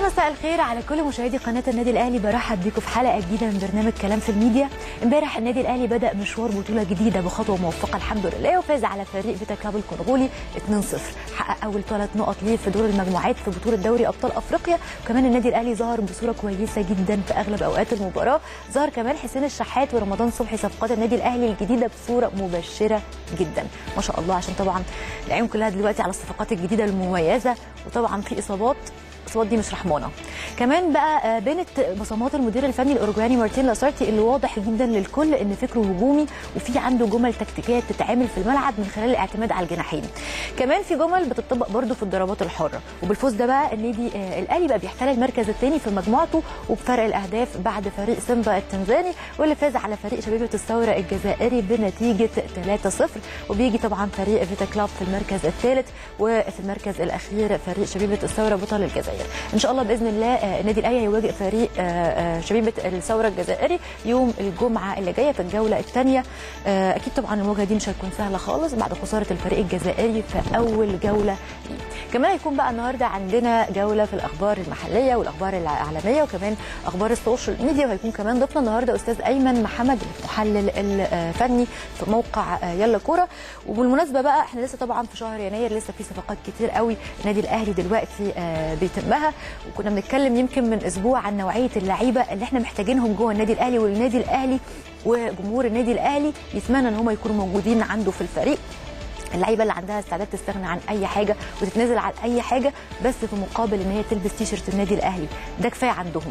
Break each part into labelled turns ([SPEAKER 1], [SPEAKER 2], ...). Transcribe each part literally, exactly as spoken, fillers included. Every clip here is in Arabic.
[SPEAKER 1] مساء الخير على كل مشاهدي قناه النادي الاهلي. برحب بيكم في حلقه جديده من برنامج كلام في الميديا. امبارح النادي الاهلي بدا مشوار بطوله جديده بخطوه موفقه الحمد لله، وفاز على فريق فيتا كلاب الكونغولي اتنين صفر، حقق اول ثلاث نقط ليه في دور المجموعات في بطوله دوري ابطال افريقيا. وكمان النادي الاهلي ظهر بصوره كويسه جدا في اغلب اوقات المباراه. ظهر كمان حسين الشحات ورمضان صبحي صفقات النادي الاهلي الجديده بصوره مبشره جدا ما شاء الله، عشان طبعا العين كلها دلوقتي على الصفقات الجديده المميزه، وطبعا في اصابات الاصوات دي مش رحمانه. كمان بقى بانت بصمات المدير الفني الاوروجواني مارتين لاسارتي اللي واضح جدا للكل ان فكره هجومي، وفي عنده جمل تكتيكيه بتتعمل في الملعب من خلال الاعتماد على الجناحين. كمان في جمل بتطبق برده في الضربات الحره. وبالفوز ده بقى النادي الاهلي بقى بيحتل المركز الثاني في مجموعته وبفرق الاهداف بعد فريق سيمبا التنزاني، واللي فاز على فريق شبيبه الثوره الجزائري بنتيجه ثلاثة صفر. وبيجي طبعا فريق فيتا كلاب في المركز الثالث، وفي المركز الاخير فريق شبيبه الثوره بطل الجزائر. ان شاء الله باذن الله النادي الاهلي هيواجه فريق شبيبه الثوره الجزائري يوم الجمعه اللي جايه في الجوله الثانيه. اكيد طبعا المواجهه دي مش هتكون سهله خالص بعد خساره الفريق الجزائري في اول جوله. كمان هيكون بقى النهارده عندنا جوله في الاخبار المحليه والاخبار العالميه وكمان اخبار السوشيال ميديا، وهيكون كمان ضيفنا النهارده استاذ ايمن محمد المحلل الفني في موقع يلا كوره. وبالمناسبه بقى احنا لسه طبعا في شهر يناير، لسه في صفقات كتير قوي النادي الاهلي دلوقتي بيتمها، وكنا بنتكلم يمكن من اسبوع عن نوعيه اللعيبه اللي احنا محتاجينهم جوه النادي الاهلي، والنادي الاهلي وجمهور النادي الاهلي يتمنى ان هم يكونوا موجودين عنده في الفريق. اللعيبه اللي عندها استعداد تستغنى عن اي حاجه وتتنازل عن اي حاجه بس في مقابل ان هي تلبس تيشيرت النادي الاهلي، ده كفايه عندهم.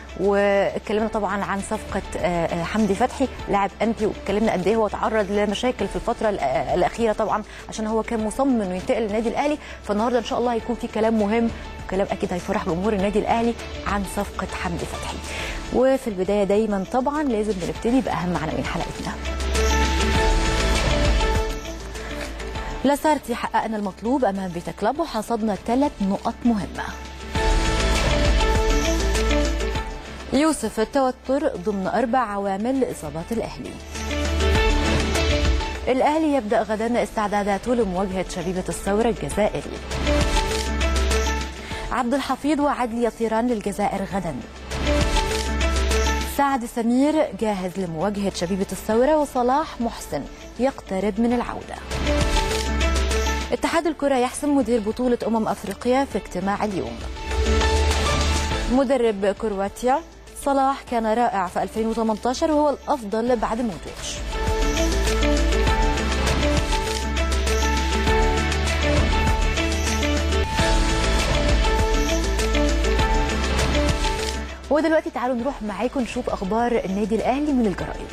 [SPEAKER 1] واتكلمنا طبعا عن صفقه حمدي فتحي لاعب انبي، واتكلمنا قد ايه هو تعرض لمشاكل في الفتره الاخيره طبعا عشان هو كان مصمم انه ينتقل للنادي الاهلي. فالنهارده ان شاء الله هيكون في كلام مهم وكلام اكيد هيفرح جمهور النادي الاهلي عن صفقه حمدي فتحي. وفي البدايه دايما طبعا لازم بنبتدي باهم عناوين حلقتنا. لاسارتي حققنا المطلوب امام فيتا كلاب وحصدنا ثلاث نقط مهمه. يوسف التوتر ضمن أربع عوامل لإصابات الأهلي. الأهلي يبدأ غدا استعداداته لمواجهة شبيبة الثورة الجزائري. عبد الحفيظ وعدلي يطيران للجزائر غدا. سعد سمير جاهز لمواجهة شبيبة الثورة، وصلاح محسن يقترب من العودة. اتحاد الكرة يحسم مدير بطولة أمم أفريقيا في اجتماع اليوم. مدرب كرواتيا صلاح كان رائع في ألفين وثمانية عشر وهو الأفضل بعد مودريتش. ودلوقتي تعالوا نروح معاكم نشوف أخبار النادي الأهلي من الجرايد.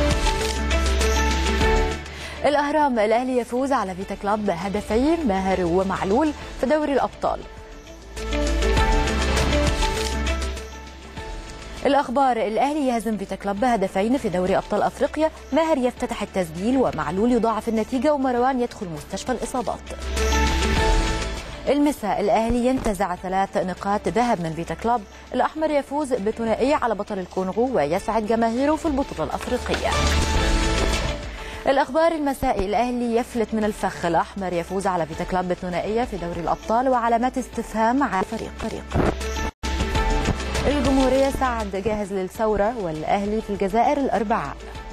[SPEAKER 1] الأهرام الأهلي يفوز على فيتا كلاب بهدفين ماهر ومعلول في دوري الأبطال. الأخبار الأهلي يهزم فيتا كلاب بهدفين في دوري أبطال أفريقيا، ماهر يفتتح التسجيل ومعلول يضاعف النتيجة ومروان يدخل مستشفى الإصابات. المساء الأهلي ينتزع ثلاث نقاط ذهب من فيتا كلاب، الأحمر يفوز بثنائية على بطل الكونغو ويسعد جماهيره في البطولة الأفريقية. الأخبار المسائي الأهلي يفلت من الفخ، الأحمر يفوز على فيتا كلاب بثنائية في دوري الأبطال وعلامات استفهام على فريق فريق. الجمهورية سعد جاهز للثورة والأهلي في الجزائر الأربعاء.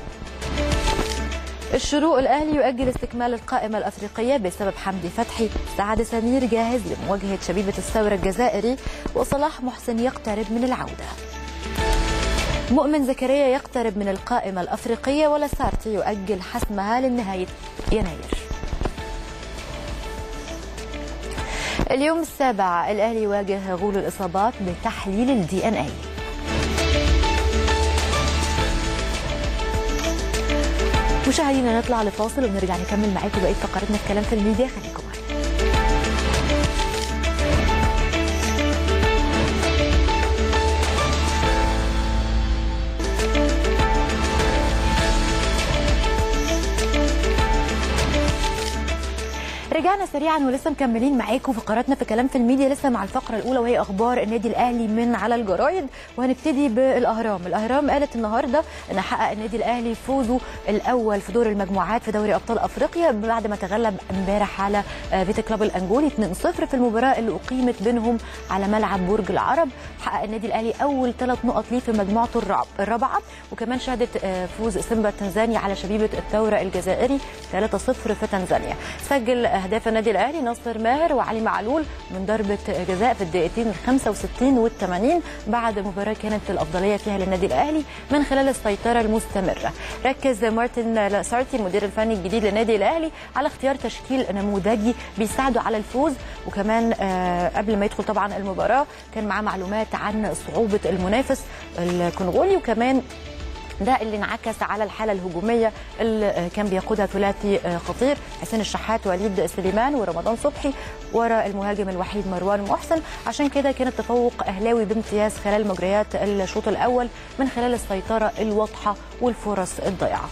[SPEAKER 1] الشروق الأهلي يؤجل استكمال القائمة الأفريقية بسبب حمدي فتحي، سعد سمير جاهز لمواجهة شبيبة الثورة الجزائري، وصلاح محسن يقترب من العودة. مؤمن زكريا يقترب من القائمة الأفريقية، ولاسارتي يؤجل حسمها لنهاية يناير. اليوم السابع الأهلي يواجه غول الإصابات بتحليل الدي ان اي. مشاهدينا نطلع لفاصل ونرجع نكمل معاكم بقية فقراتنا في كلام في الميديا، خليكم معانا. رجعنا سريعا ولسه مكملين معاكم فقراتنا في كلام في الميديا، لسه مع الفقره الاولى وهي اخبار النادي الاهلي من على الجرايد، وهنبتدي بالاهرام. الاهرام قالت النهارده ان حقق النادي الاهلي فوزه الاول في دور المجموعات في دوري ابطال افريقيا بعد ما تغلب امبارح على فيتا كلوب الانجولي اثنين صفر في المباراه اللي اقيمت بينهم على ملعب برج العرب. حقق النادي الاهلي اول ثلاث نقط ليه في مجموعته الرابعه، وكمان شهدت فوز سيمبا التنزاني على شبيبه الثوره الجزائري ثلاثة صفر في تنزانيا. سجل اهداف النادي الاهلي ناصر ماهر وعلي معلول من ضربه جزاء في الدقيقتين الخمسة وستين والثمانين بعد مباراه كانت الافضليه فيها للنادي الاهلي من خلال السيطره المستمره. ركز مارتن لاسارتي المدير الفني الجديد للنادي الاهلي على اختيار تشكيل نموذجي بيساعده على الفوز، وكمان قبل ما يدخل طبعا المباراه كان معاه معلومات عن صعوبه المنافس الكونغولي، وكمان ده اللي انعكس على الحاله الهجوميه اللي كان بيقودها ثلاثي خطير حسين الشحات وليد سليمان ورمضان صبحي ورا المهاجم الوحيد مروان محسن. عشان كده كان التفوق اهلاوي بامتياز خلال مجريات الشوط الاول من خلال السيطره الواضحه والفرص الضائعه.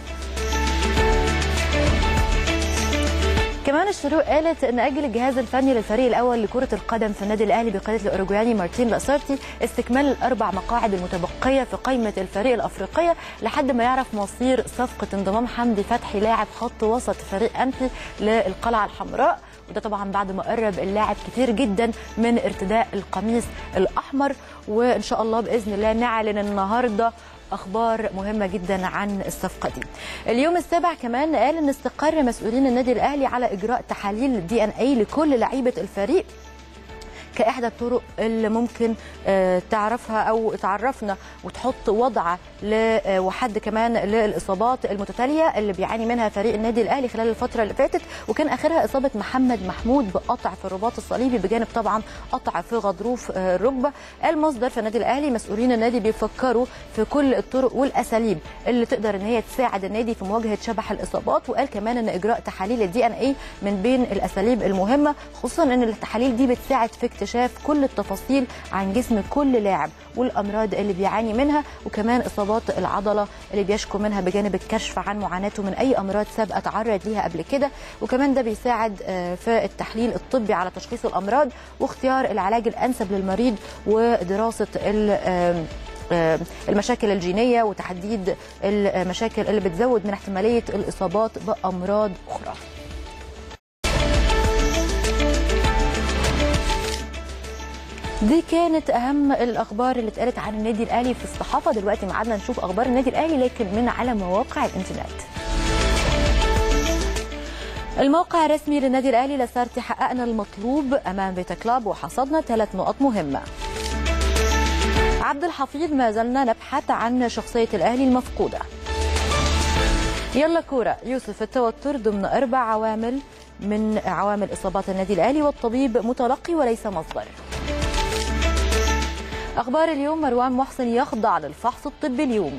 [SPEAKER 1] كمان الشروق قالت ان اجل الجهاز الفني للفريق الاول لكره القدم في النادي الاهلي بقياده الاوروجواني مارتين لاسارتي استكمال الاربع مقاعد المتبقيه في قائمه الفريق الافريقيه لحد ما يعرف مصير صفقه انضمام حمدي فتحي لاعب خط وسط فريق انفي للقلعه الحمراء، وده طبعا بعد ما قرب اللاعب كتير جدا من ارتداء القميص الاحمر. وان شاء الله باذن الله نعلن النهارده اخبار مهمه جدا عن الصفقه دي. اليوم السابع كمان قال ان استقر مسؤولين النادي الاهلي على اجراء تحاليل دي ان اي لكل لعيبه الفريق كاحدى الطرق اللي ممكن تعرفها او تعرفنا وتحط وضع وحد كمان للاصابات المتتاليه اللي بيعاني منها فريق النادي الاهلي خلال الفتره اللي فاتت، وكان اخرها اصابه محمد محمود بقطع في الرباط الصليبي بجانب طبعا قطع في غضروف الركبه. قال مصدر في النادي الاهلي مسؤولين النادي بيفكروا في كل الطرق والاساليب اللي تقدر ان هي تساعد النادي في مواجهه شبح الاصابات، وقال كمان ان اجراء تحاليل الدي ان اي من بين الاساليب المهمه، خصوصا ان التحاليل دي بتساعد في اكتشاف كل التفاصيل عن جسم كل لاعب والامراض اللي بيعاني منها، وكمان اصابات العضله اللي بيشكو منها بجانب الكشف عن معاناته من اي امراض سابقه تعرض ليها قبل كده. وكمان ده بيساعد في التحليل الطبي على تشخيص الامراض واختيار العلاج الانسب للمريض ودراسه المشاكل الجينيه وتحديد المشاكل اللي بتزود من احتماليه الاصابات بامراض اخرى. دي كانت اهم الاخبار اللي اتقالت عن النادي الاهلي في الصحافه. دلوقتي معادنا نشوف اخبار النادي الاهلي لكن من على مواقع الانترنت. الموقع الرسمي للنادي الاهلي لاسارتي حققنا المطلوب امام فيتا كلوب وحصدنا ثلاث نقط مهمه. عبد الحفيظ ما زلنا نبحث عن شخصيه الاهلي المفقوده. يلا كوره يوسف التوتر ضمن اربع عوامل من عوامل اصابات النادي الاهلي والطبيب متلقي وليس مصدر. أخبار اليوم مروان محسن يخضع للفحص الطبي اليوم.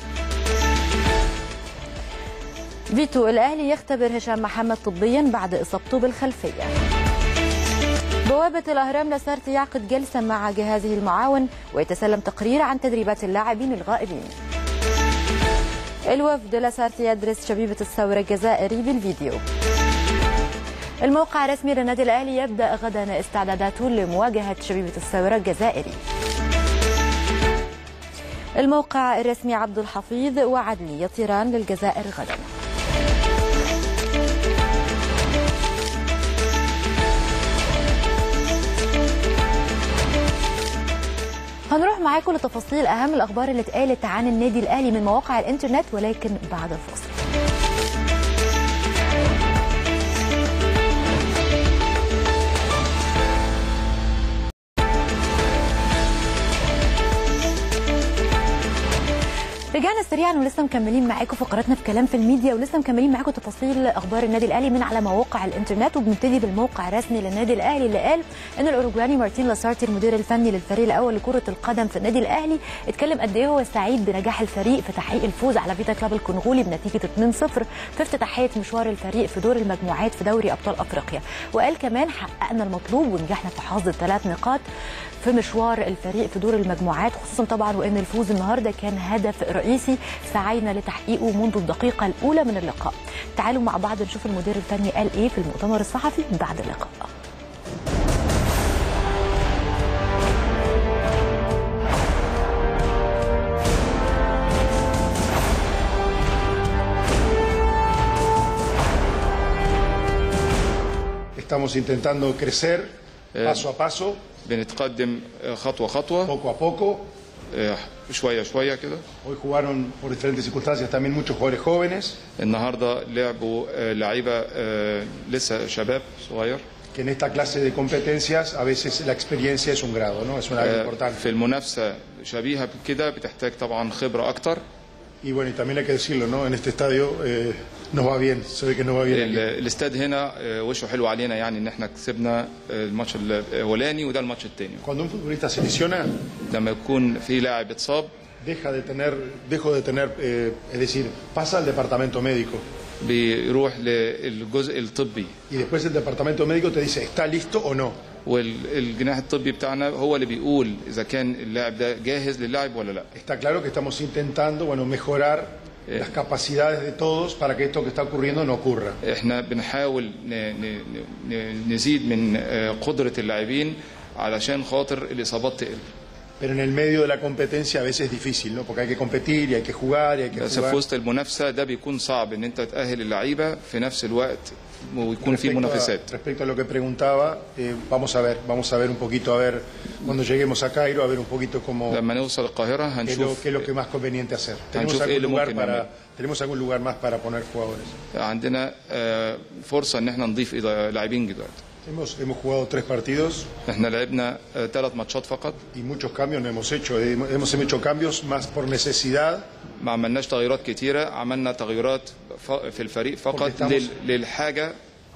[SPEAKER 1] فيتو الأهلي يختبر هشام محمد طبيا بعد إصابته بالخلفية. بوابة الأهرام لاسارتي يعقد جلسة مع جهازه المعاون ويتسلم تقرير عن تدريبات اللاعبين الغائبين. الوفد لاسارتي يدرس شبيبة الثورة الجزائري بالفيديو. الموقع الرسمي للنادي الأهلي يبدأ غدا استعداداته لمواجهة شبيبة الثورة الجزائري. الموقع الرسمي عبد الحفيظ وعدلي يطيران للجزائر غدا. هنروح معاكم لتفاصيل اهم الاخبار اللي اتقالت عن النادي الاهلي من مواقع الانترنت ولكن بعد الفاصل. رجعنا سريعا ولسه مكملين معاكم فقراتنا في كلام في الميديا ولسه مكملين معاكم تفاصيل اخبار النادي الاهلي من على مواقع الانترنت، وبنبتدي بالموقع الرسمي للنادي الاهلي اللي قال ان الاوروجواني مارتين لاسارتي المدير الفني للفريق الاول لكره القدم في النادي الاهلي اتكلم قد ايه هو سعيد بنجاح الفريق في تحقيق الفوز على فيتا كلوب الكونغولي بنتيجه اثنين صفر في افتتاحيه مشوار الفريق في دور المجموعات في دوري ابطال افريقيا، وقال كمان حققنا المطلوب ونجحنا في حصد ثلاث نقاط في مشوار الفريق في دور المجموعات، خصوصا طبعا وان الفوز النهارده كان هدف رئيسي سعينا لتحقيقه منذ الدقيقة الأولى من اللقاء. تعالوا مع بعض نشوف المدير الفني قال إيه في المؤتمر الصحفي بعد اللقاء.
[SPEAKER 2] Estamos intentando crecer paso a paso,
[SPEAKER 3] بنتقدم خطوة خطوة
[SPEAKER 2] poco a poco.
[SPEAKER 3] شوية شوية كده.
[SPEAKER 2] Hoy jugaron por diferentes circunstancias también muchos jugadores jóvenes.
[SPEAKER 3] النهارده لعبوا لعيبة لسه شباب صغير.
[SPEAKER 2] Que en esta clase de competencias a veces la experiencia es un grado, ¿no? Es un algo importante.
[SPEAKER 3] في المنافسة شبيهة كده بتحتاج طبعا خبرة أكتر.
[SPEAKER 2] Y bueno, y también hay que decirlo, ¿no? En este estadio eh, nos va bien, se ve que nos va bien.
[SPEAKER 3] الاستاد هنا وشه حلو علينا يعني ان احنا كسبنا الماتش الاولاني وده الماتش الثاني.
[SPEAKER 2] Cuando un futbolista se lesiona,
[SPEAKER 3] لما يكون في لاعب اتصاب
[SPEAKER 2] deja de tener, dejo de tener, eh, es decir, pasa al departamento médico.
[SPEAKER 3] بيروح للجزء الطبي.
[SPEAKER 2] Y después el departamento médico te dice, ¿está listo o no?
[SPEAKER 3] والجناح الطبي بتاعنا هو اللي بيقول اذا كان اللاعب ده جاهز للعب ولا لا.
[SPEAKER 2] Está claro que estamos intentando, bueno, mejorar las capacidades de todos para que esto que está ocurriendo no ocurra.
[SPEAKER 3] احنا بنحاول نزيد من قدرة اللاعبين علشان خاطر الإصابات تقل.
[SPEAKER 2] Pero en el medio de la competencia a veces es difícil, ¿no? Porque hay que competir y hay que jugar y hay que
[SPEAKER 3] بس
[SPEAKER 2] jugar.
[SPEAKER 3] في وسط المنافسة ده بيكون صعب ان انت تأهل اللعيبة في نفس الوقت ويكون في منافسات.
[SPEAKER 2] Respecto a lo que preguntaba, eh, vamos a ver, vamos a ver un poquito, a ver cuando lleguemos a Cairo, a ver un poquito cómo
[SPEAKER 3] لما نوصل القاهرة هنشوف
[SPEAKER 2] qué es lo que más conveniente hacer. Tenemos
[SPEAKER 3] هنشوف ايه اللي
[SPEAKER 2] algún lugar
[SPEAKER 3] ممكن
[SPEAKER 2] para
[SPEAKER 3] نعمله.
[SPEAKER 2] tenemos algún lugar más para poner jugadores.
[SPEAKER 3] عندنا فرصة ان احنا نضيف لاعبين جداد.
[SPEAKER 2] Hemos hemos jugado tres partidos
[SPEAKER 3] احنا لعبنا ثلاث ماتشات فقط.
[SPEAKER 2] y muchos cambios no hemos hecho. Hemos hecho cambios más por necesidad.
[SPEAKER 3] ما عملناش تغييرات كتيرة، عملنا تغييرات في الفريق فقط للحاجة.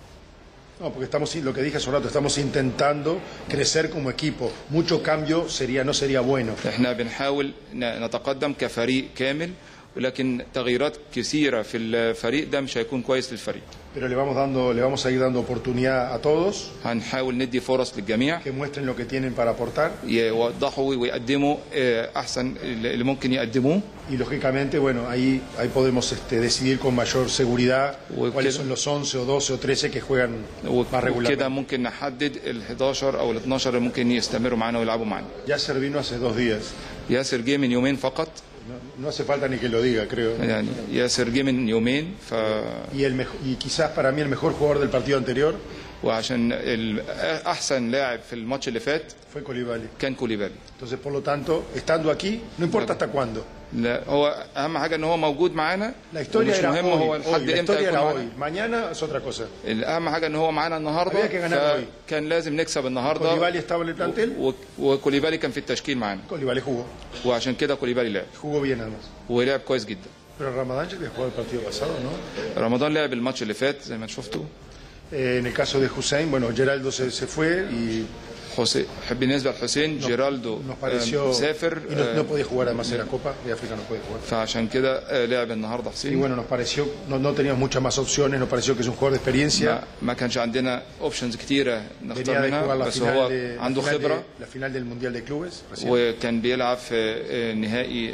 [SPEAKER 2] No, porque estamos, lo que dije hace un rato, estamos intentando crecer como equipo. Mucho cambio sería, no sería bueno.
[SPEAKER 3] احنا بنحاول نتقدم كفريق كامل، ولكن تغييرات كثيرة في الفريق ده مش هيكون كويس للفريق.
[SPEAKER 2] Pero le vamos dando, le vamos a ir dando oportunidad a todos.
[SPEAKER 3] هنحاول ندي فرص للجميع.
[SPEAKER 2] Que muestren lo que tienen para aportar.
[SPEAKER 3] يوضحوا ويقدموا أحسن اللي ممكن يقدموه.
[SPEAKER 2] Y lógicamente, bueno, ahí, ahí podemos este, decidir con mayor seguridad cuáles son los once o doce o trece que juegan más regularmente.
[SPEAKER 3] وكده ممكن نحدد ال حداشر أو ال اتناشر اللي ممكن يستمروا معانا ويلعبوا معانا.
[SPEAKER 2] Yasser vino hace dos días.
[SPEAKER 3] ياسر جه من يومين فقط.
[SPEAKER 2] No, no hace falta ni que lo diga, creo.
[SPEAKER 3] يعني ياسر جه من يومين ف.
[SPEAKER 2] Y, el y quizás para mí el mejor jugador del partido anterior.
[SPEAKER 3] وعشان احسن لاعب في الماتش اللي فات
[SPEAKER 2] fue Koulibaly.
[SPEAKER 3] كان كوليبالي.
[SPEAKER 2] Entonces, por lo tanto, estando aquí, no importa hasta cuándo.
[SPEAKER 3] لا هو اهم حاجه ان هو موجود معانا.
[SPEAKER 2] La historia
[SPEAKER 3] مش
[SPEAKER 2] era
[SPEAKER 3] مهم
[SPEAKER 2] hoy,
[SPEAKER 3] هو لحد
[SPEAKER 2] hoy. La
[SPEAKER 3] امتى
[SPEAKER 2] historia
[SPEAKER 3] يكون
[SPEAKER 2] era
[SPEAKER 3] معانا.
[SPEAKER 2] hoy. Mañana es otra cosa.
[SPEAKER 3] الاهم حاجه ان هو معانا النهارده.
[SPEAKER 2] Había que ganar hoy.
[SPEAKER 3] كان لازم نكسب النهارده.
[SPEAKER 2] Koulibaly estaba en el plantel.
[SPEAKER 3] وكوليبالي كان في التشكيل معانا.
[SPEAKER 2] Koulibaly jugó.
[SPEAKER 3] وعشان كده كوليبالي لعب.
[SPEAKER 2] Jugó bien además.
[SPEAKER 3] ولعب كويس جدا.
[SPEAKER 2] Pero Ramadán ya jugó el partido pasado, ¿no?
[SPEAKER 3] رمضان لعب الماتش اللي فات زي ما شفتوا.
[SPEAKER 2] En el caso de Hussein, bueno, Geraldo se, se fue y
[SPEAKER 3] حسين بالنسبه لحسين جيرالدو سافر
[SPEAKER 2] y no, no podía jugar, además era Copa de África, no podía jugar.
[SPEAKER 3] فعشان كده لعب النهارده
[SPEAKER 2] Y
[SPEAKER 3] حسين.
[SPEAKER 2] bueno, nos pareció, no, no teníamos muchas más opciones, nos pareció que es un jugador de experiencia.
[SPEAKER 3] ما, ما كانش عندنا اوبشنز كتيره
[SPEAKER 2] Venía
[SPEAKER 3] نختار
[SPEAKER 2] de
[SPEAKER 3] منها،
[SPEAKER 2] jugar la
[SPEAKER 3] بس
[SPEAKER 2] final
[SPEAKER 3] هو
[SPEAKER 2] de,
[SPEAKER 3] عنده
[SPEAKER 2] la final
[SPEAKER 3] خبره.
[SPEAKER 2] de, la final del Mundial de Clubes. recién.
[SPEAKER 3] وكان بيلعب في نهائي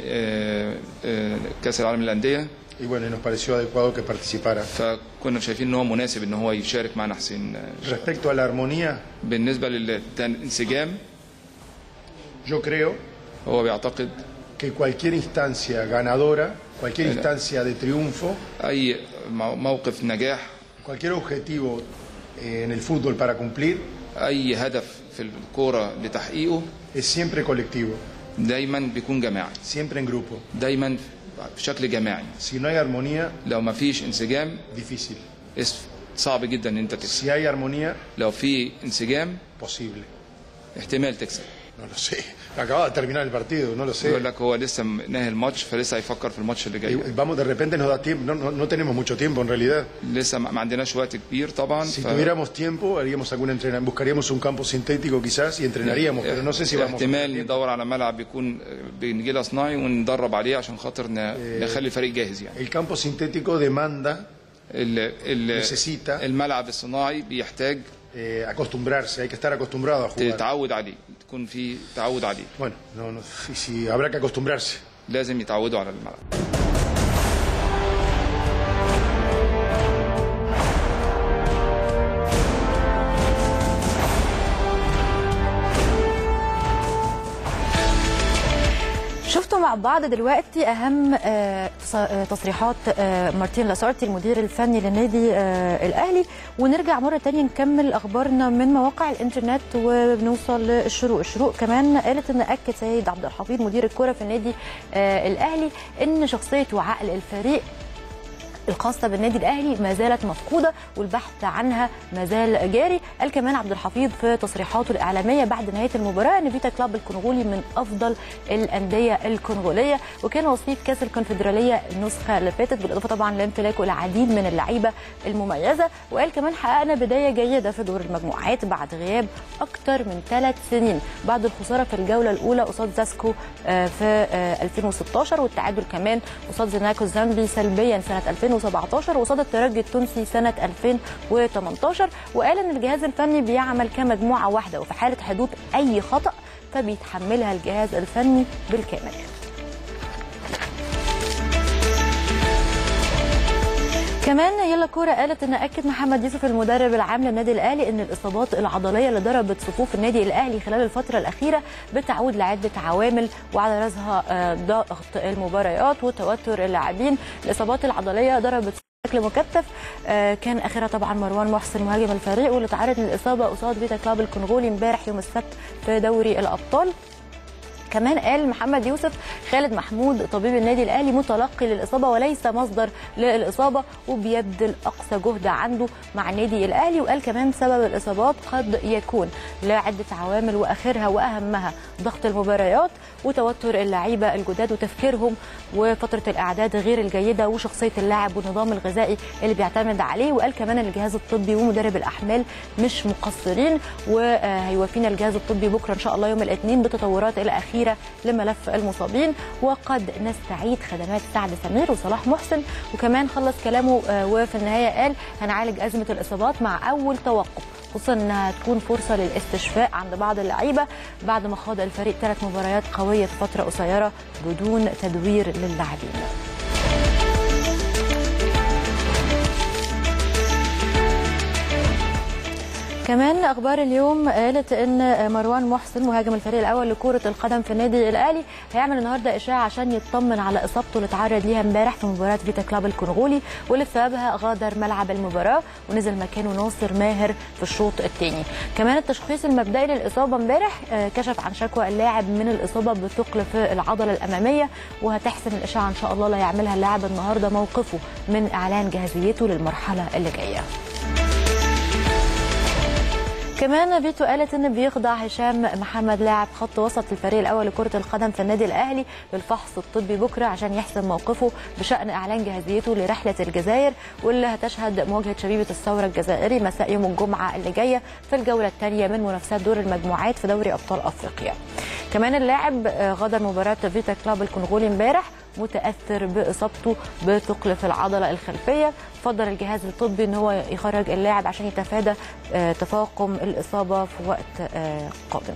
[SPEAKER 3] كاس العالم للانديه.
[SPEAKER 2] Y bueno, nos pareció adecuado que participara.
[SPEAKER 3] فكنا شايفين ان هو مناسب ان هو يشارك معنا حسين.
[SPEAKER 2] Respecto a la armonía,
[SPEAKER 3] بالنسبه للانسجام
[SPEAKER 2] yo creo
[SPEAKER 3] هو بيعتقد
[SPEAKER 2] que cualquier instancia ganadora, cualquier instancia de triunfo,
[SPEAKER 3] اي موقف نجاح،
[SPEAKER 2] cualquier objetivo eh, en el fútbol para cumplir,
[SPEAKER 3] اي هدف في الكوره لتحقيقه
[SPEAKER 2] es siempre colectivo,
[SPEAKER 3] دايما بيكون جماعي،
[SPEAKER 2] siempre en grupo.
[SPEAKER 3] دايما بشكل جماعي.
[SPEAKER 2] Si no hay armonía,
[SPEAKER 3] لو ما فيش انسجام
[SPEAKER 2] difícil.
[SPEAKER 3] صعب جدا ان انت تكسب.
[SPEAKER 2] Si hay armonía,
[SPEAKER 3] لو في انسجام
[SPEAKER 2] posible.
[SPEAKER 3] احتمال تكسب.
[SPEAKER 2] No lo sé. Acaba de terminar el partido, no lo sé.
[SPEAKER 3] يقول لك هو لسه ناهي الماتش فلسه هيفكر في الماتش اللي جاي.
[SPEAKER 2] Y vamos, de repente nos da tiempo, no, no, no tenemos mucho tiempo en realidad.
[SPEAKER 3] لسه ما عندناش وقت كبير طبعا.
[SPEAKER 2] Si tuviéramos tiempo, haríamos algún entrenamiento, buscaríamos un campo sintético quizás y entrenaríamos, pero no sé si vamos.
[SPEAKER 3] احتمال ندور على ملعب يكون بنجيله صناعي وندرب عليه عشان خاطر نخلي الفريق جاهز يعني.
[SPEAKER 2] El campo sintético demanda,
[SPEAKER 3] ال ال
[SPEAKER 2] necesita
[SPEAKER 3] الملعب الصناعي بيحتاج
[SPEAKER 2] eh, acostumbrarse, hay que estar acostumbrado a jugar.
[SPEAKER 3] تتعود عليه، تكون في تعود عليه.
[SPEAKER 2] Bueno, no, no, sí, sí, habrá que acostumbrarse.
[SPEAKER 3] لازم يتعودوا على الملعب.
[SPEAKER 1] مع بعض دلوقتي اهم تصريحات مارتين لاسارتي المدير الفني للنادي الاهلي، ونرجع مره ثانيه نكمل اخبارنا من مواقع الانترنت وبنوصل للشروق. الشروق كمان قالت ان اكد سيد عبد الحفيظ مدير الكره في النادي الاهلي ان شخصيه وعقل الفريق الخاصة بالنادي الأهلي ما زالت مفقودة والبحث عنها ما زال جاري. قال كمان عبد الحفيظ في تصريحاته الإعلامية بعد نهاية المباراة أن فيتا كلاب الكونغولي من أفضل الأندية الكونغولية، وكان وصيف كأس الكونفدرالية النسخة اللي فاتت، بالإضافة طبعا لامتلاكه العديد من اللعيبة المميزة. وقال كمان حققنا بداية جيدة في دور المجموعات بعد غياب أكثر من ثلاث سنين بعد الخسارة في الجولة الأولى قصاد زاسكو في ألفين وستاشر، والتعادل كمان قصاد زيناكو الزامبي سلبيا سنة ألفين وسبعتاشر وقصاد الترجي التونسي سنة ألفين وتمنتاشر. وقال ان الجهاز الفني بيعمل كمجموعة واحدة، وفي حالة حدوث اي خطأ فبيتحملها الجهاز الفني بالكامل. كمان يلا كوره قالت ان اكد محمد يوسف المدرب العام للنادي الاهلي ان الاصابات العضليه اللي ضربت صفوف النادي الاهلي خلال الفتره الاخيره بتعود لعده عوامل، وعلى راسها ضغط المباريات وتوتر اللاعبين. الاصابات العضليه ضربت بشكل مكثف، كان اخرها طبعا مروان محسن مهاجم الفريق واللي تعرض للاصابه قصاد فيتا كلاب الكونغولي امبارح يوم السبت في دوري الابطال. كمان قال محمد يوسف خالد محمود طبيب النادي الاهلي متلقي للاصابه وليس مصدر للاصابه، وبيبذل اقصى جهد عنده مع النادي الاهلي. وقال كمان سبب الاصابات قد يكون لعده عوامل، واخرها واهمها ضغط المباريات وتوتر اللعيبه الجداد وتفكيرهم وفتره الاعداد غير الجيده وشخصيه اللاعب والنظام الغذائي اللي بيعتمد عليه. وقال كمان الجهاز الطبي ومدرب الاحمال مش مقصرين، وهيوافينا الجهاز الطبي بكره ان شاء الله يوم الاثنين بتطورات الاخيره لملف المصابين، وقد نستعيد خدمات سعد سمير وصلاح محسن. وكمان خلص كلامه وفي النهايه قال هنعالج ازمه الاصابات مع اول توقف، خصوصا انها تكون فرصه للاستشفاء عند بعض اللعيبه بعد ما خاض الفريق ثلاث مباريات قويه في فتره قصيره بدون تدوير للاعبين. كمان اخبار اليوم قالت ان مروان محسن مهاجم الفريق الاول لكره القدم في النادي الاهلي هيعمل النهارده اشاعه عشان يطمن على اصابته اللي اتعرض ليها امبارح في مباراه فيتا كلاب الكونغولي، واللي بسببها غادر ملعب المباراه ونزل مكانه ناصر ماهر في الشوط الثاني. كمان التشخيص المبدئي للاصابه امبارح كشف عن شكوى اللاعب من الاصابه بثقل في العضله الاماميه، وهتحسم الاشاعه ان شاء الله اللي هيعملها اللاعب النهارده موقفه من اعلان جاهزيته للمرحله اللي جايه. كمان فيتو قالت ان بيخضع هشام محمد لاعب خط وسط الفريق الاول لكره القدم في النادي الاهلي للفحص الطبي بكره عشان يحسم موقفه بشان اعلان جاهزيته لرحله الجزائر، واللي هتشهد مواجهه شبيبه الثوره الجزائري مساء يوم الجمعه اللي جايه في الجوله الثانيه من منافسات دور المجموعات في دوري ابطال افريقيا. كمان اللاعب غادر مباراه فيتا كلاب الكونغولي امبارح متاثر باصابته بثقل في العضله الخلفيه، فضل الجهاز الطبي ان هو يخرج اللاعب عشان يتفادى تفاقم الاصابه في وقت قادم.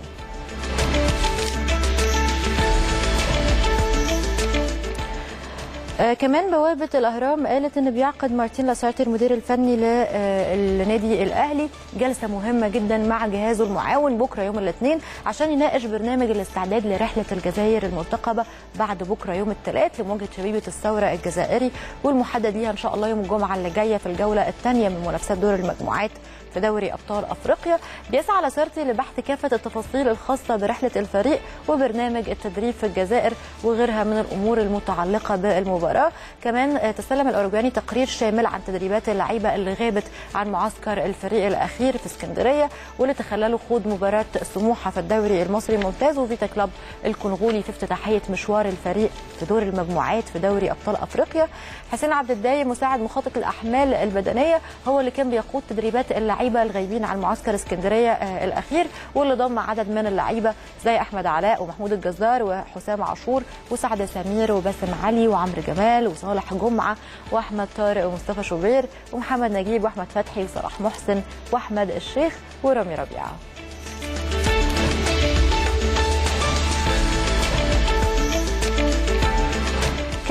[SPEAKER 1] آه كمان بوابه الاهرام قالت ان بيعقد مارتين لاسارتي المدير الفني للنادي الاهلي جلسه مهمه جدا مع جهازه المعاون بكره يوم الاثنين عشان يناقش برنامج الاستعداد لرحله الجزائر المرتقبه بعد بكره يوم الثلاث لمواجهه شبيبه الثوره الجزائري، والمحدد ليها ان شاء الله يوم الجمعه اللي جايه في الجوله الثانيه من منافسات دور المجموعات في دوري ابطال افريقيا. بيسعى لاسارتي لبحث كافه التفاصيل الخاصه برحله الفريق وبرنامج التدريب في الجزائر وغيرها من الامور المتعلقه بالمباراه. كمان تسلم الاوروجواني تقرير شامل عن تدريبات اللعيبه اللي غابت عن معسكر الفريق الاخير في اسكندريه، واللي تخللوا خوض مباراه سموحه في الدوري المصري الممتاز وفيتا كلاب الكونغولي في افتتاحيه مشوار الفريق في دور المجموعات في دوري ابطال افريقيا. حسين عبد الدايم مساعد مخطط الاحمال البدنيه هو اللي كان بيقود تدريبات اللعيبه الغايبين عن معسكر اسكندريه الاخير، واللي ضم عدد من اللعيبه زي احمد علاء ومحمود الجزار وحسام عاشور وسعد سمير وباسم علي وعمرو جمال وصالح جمعه واحمد طارق ومصطفى شوبير ومحمد نجيب واحمد فتحي وصلاح محسن واحمد الشيخ ورامي ربيعه.